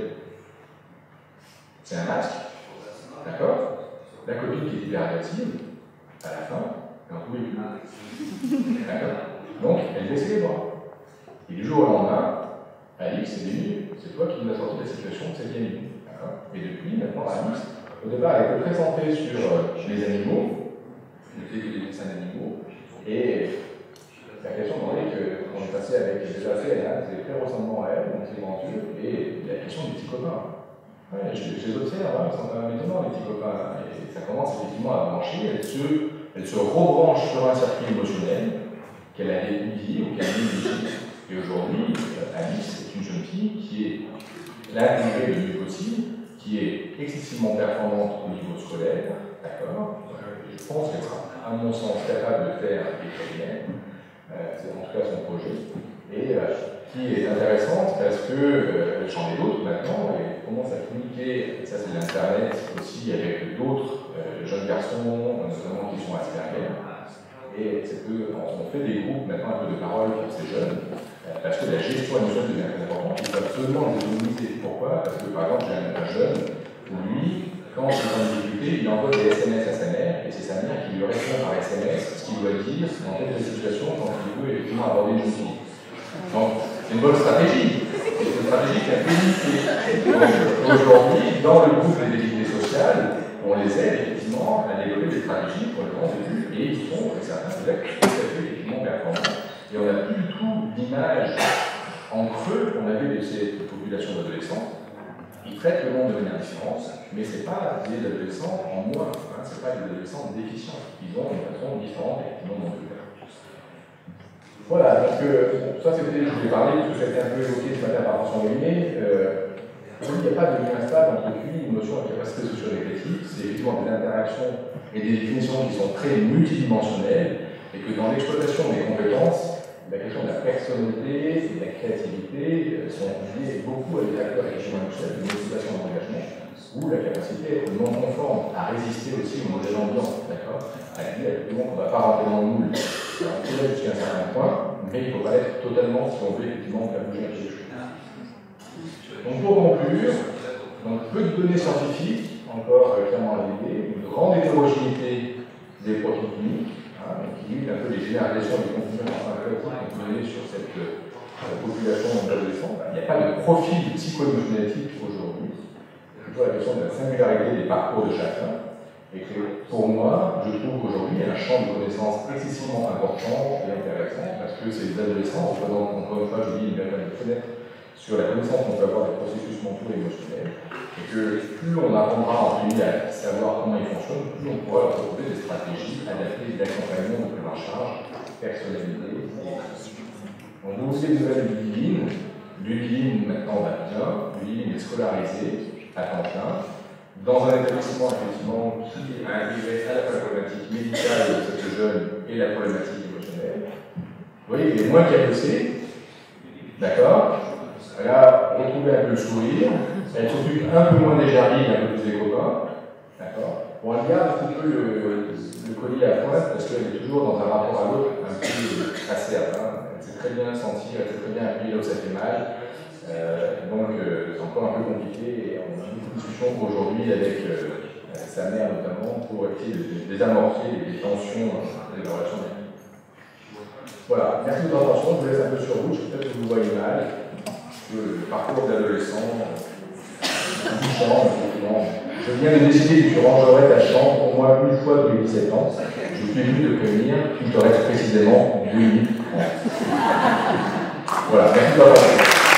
c'est un masque, d'accord? La copine qui est hyper agressive, à la fin, elle n'en pouvait plus. D'accord? Donc, elle baissait les bras. Et du jour au lendemain, Alix est venue, c'est toi qui nous as sorti de la situation de cette gamine. D'accord? Et depuis, maintenant, Alix, au départ, elle était très centrée sur les animaux, le fait que des dessins d'animaux, et la question demandait qu'on est passé avec déjà fait, elle faisait très ressemblement à elle, donc c'est venture, et la question des petits copains. Ouais, je les observe, hein, ils sont quand même étonnants, les petits copains. Et ça commence effectivement à brancher, elle se rebranche sur un circuit émotionnel qu'elle a étudié ou qu'elle a négligé. Et aujourd'hui, Alice est une jeune fille qui est l'intégrée le mieux possible, qui est excessivement performante au niveau scolaire, d'accord? Je pense qu'elle sera, à mon sens, capable de faire des carrières, c'est en tout cas son projet, et qui est intéressante parce que j'en ai d'autres maintenant, et commence à communiquer, et ça c'est l'Internet aussi, avec d'autres jeunes garçons, notamment qui sont Asperger. Et on fait des groupes maintenant un peu de parole pour ces jeunes, parce que la gestion émotionnelle devient très importante. Il faut absolument les autonomiser. Pourquoi? Parce que par exemple, j'ai un jeune où lui, quand il est en difficulté, il envoie des SMS à sa mère, et c'est sa mère qui lui répond par SMS ce qu'il doit dire dans telle situation quand il veut effectivement aborder une fille. Donc, c'est une bonne stratégie. C'est une stratégie qui a été limitée. Aujourd'hui, dans le groupe des définités sociales, on les aide effectivement à développer des stratégies pour le grand début, et ils sont, avec certains collègues, tout à fait effectivement performants. Et on n'a plus du tout d'image en creux qu'on avait de ces populations d'adolescents. Ils traitent le monde de manière différente, mais ce n'est pas des adolescents en moins, hein, ce n'est pas des adolescents déficients. Ils ont une façon différente effectivement de faire. Voilà, donc ça c'était, je voulais parler, tout ça a été un peu évoqué ce matin par François Meunier. Il n'y a pas de lien stable entre QI, émotion et capacité socio-réflexive. C'est effectivement des interactions et des définitions qui sont très multidimensionnelles, et que dans l'exploitation des compétences, la question de la personnalité et de la créativité sont liées beaucoup à des facteurs émotionnels, de motivation et d'engagement, ou la capacité à être non conforme, à résister aussi au modèle ambiant, d'accord? À dire qu'on ne va pas rentrer dans le moule. On peut l'être jusqu'à un certain point, mais il ne faut pas l'être totalement si on veut effectivement faire bouger quelque chose. Donc pour conclure, peu de données scientifiques, encore clairement à l'idée, une grande hétérogénéité des profils cliniques, qui limite un peu les généralisations et les conclusions qu'on peut donner sur cette population d'adolescents. Il n'y a pas de profil psycho-émotionnel aujourd'hui. C'est plutôt la question de la singularité des parcours de chacun. Et que pour moi, je trouve qu'aujourd'hui, il y a un champ de connaissances excessivement important et intéressant, parce que ces adolescents représentent, encore une fois, je dis, une véritable fenêtre sur la connaissance qu'on peut avoir des processus mentaux et émotionnels, et que plus on apprendra en famille à savoir comment ils fonctionnent, plus on pourra leur trouver des stratégies adaptées d'accompagnement de prise en charge, personnalisées. Donc vous aussi, vous avez Ludivine. Ludivine, maintenant, va bien. Ludivine est scolarisée à temps plein, dans un établissement, effectivement, qui a intégré à la fois la problématique médicale de cette jeune et la problématique émotionnelle. Vous voyez, il est moins cabossé, d'accord? Elle a retrouvé un peu le sourire, elle s'occupe un peu moins des jardins, un peu plus des copains, d'accord? Bon, elle garde un petit peu le collier à pointe parce qu'elle est toujours dans un rapport à l'autre un peu acerbe. Elle sait très bien sentir, elle sait très bien appuyer là où ça fait mal. Donc, c'est encore un peu compliqué et on a beaucoup de discussions aujourd'hui avec sa mère notamment pour essayer de désamorcer les tensions des relations d'amis. Voilà, merci de votre attention, je vous laisse un peu sur vous, peut-être que vous voyez mal. Le parcours d'adolescent, touchant, effectivement. Je viens de décider que tu rangerais ta chambre pour moi une fois tous les 17 ans. Je suis venu de prévenir qu'il te reste précisément 2 minutes. Voilà, merci de votre attention.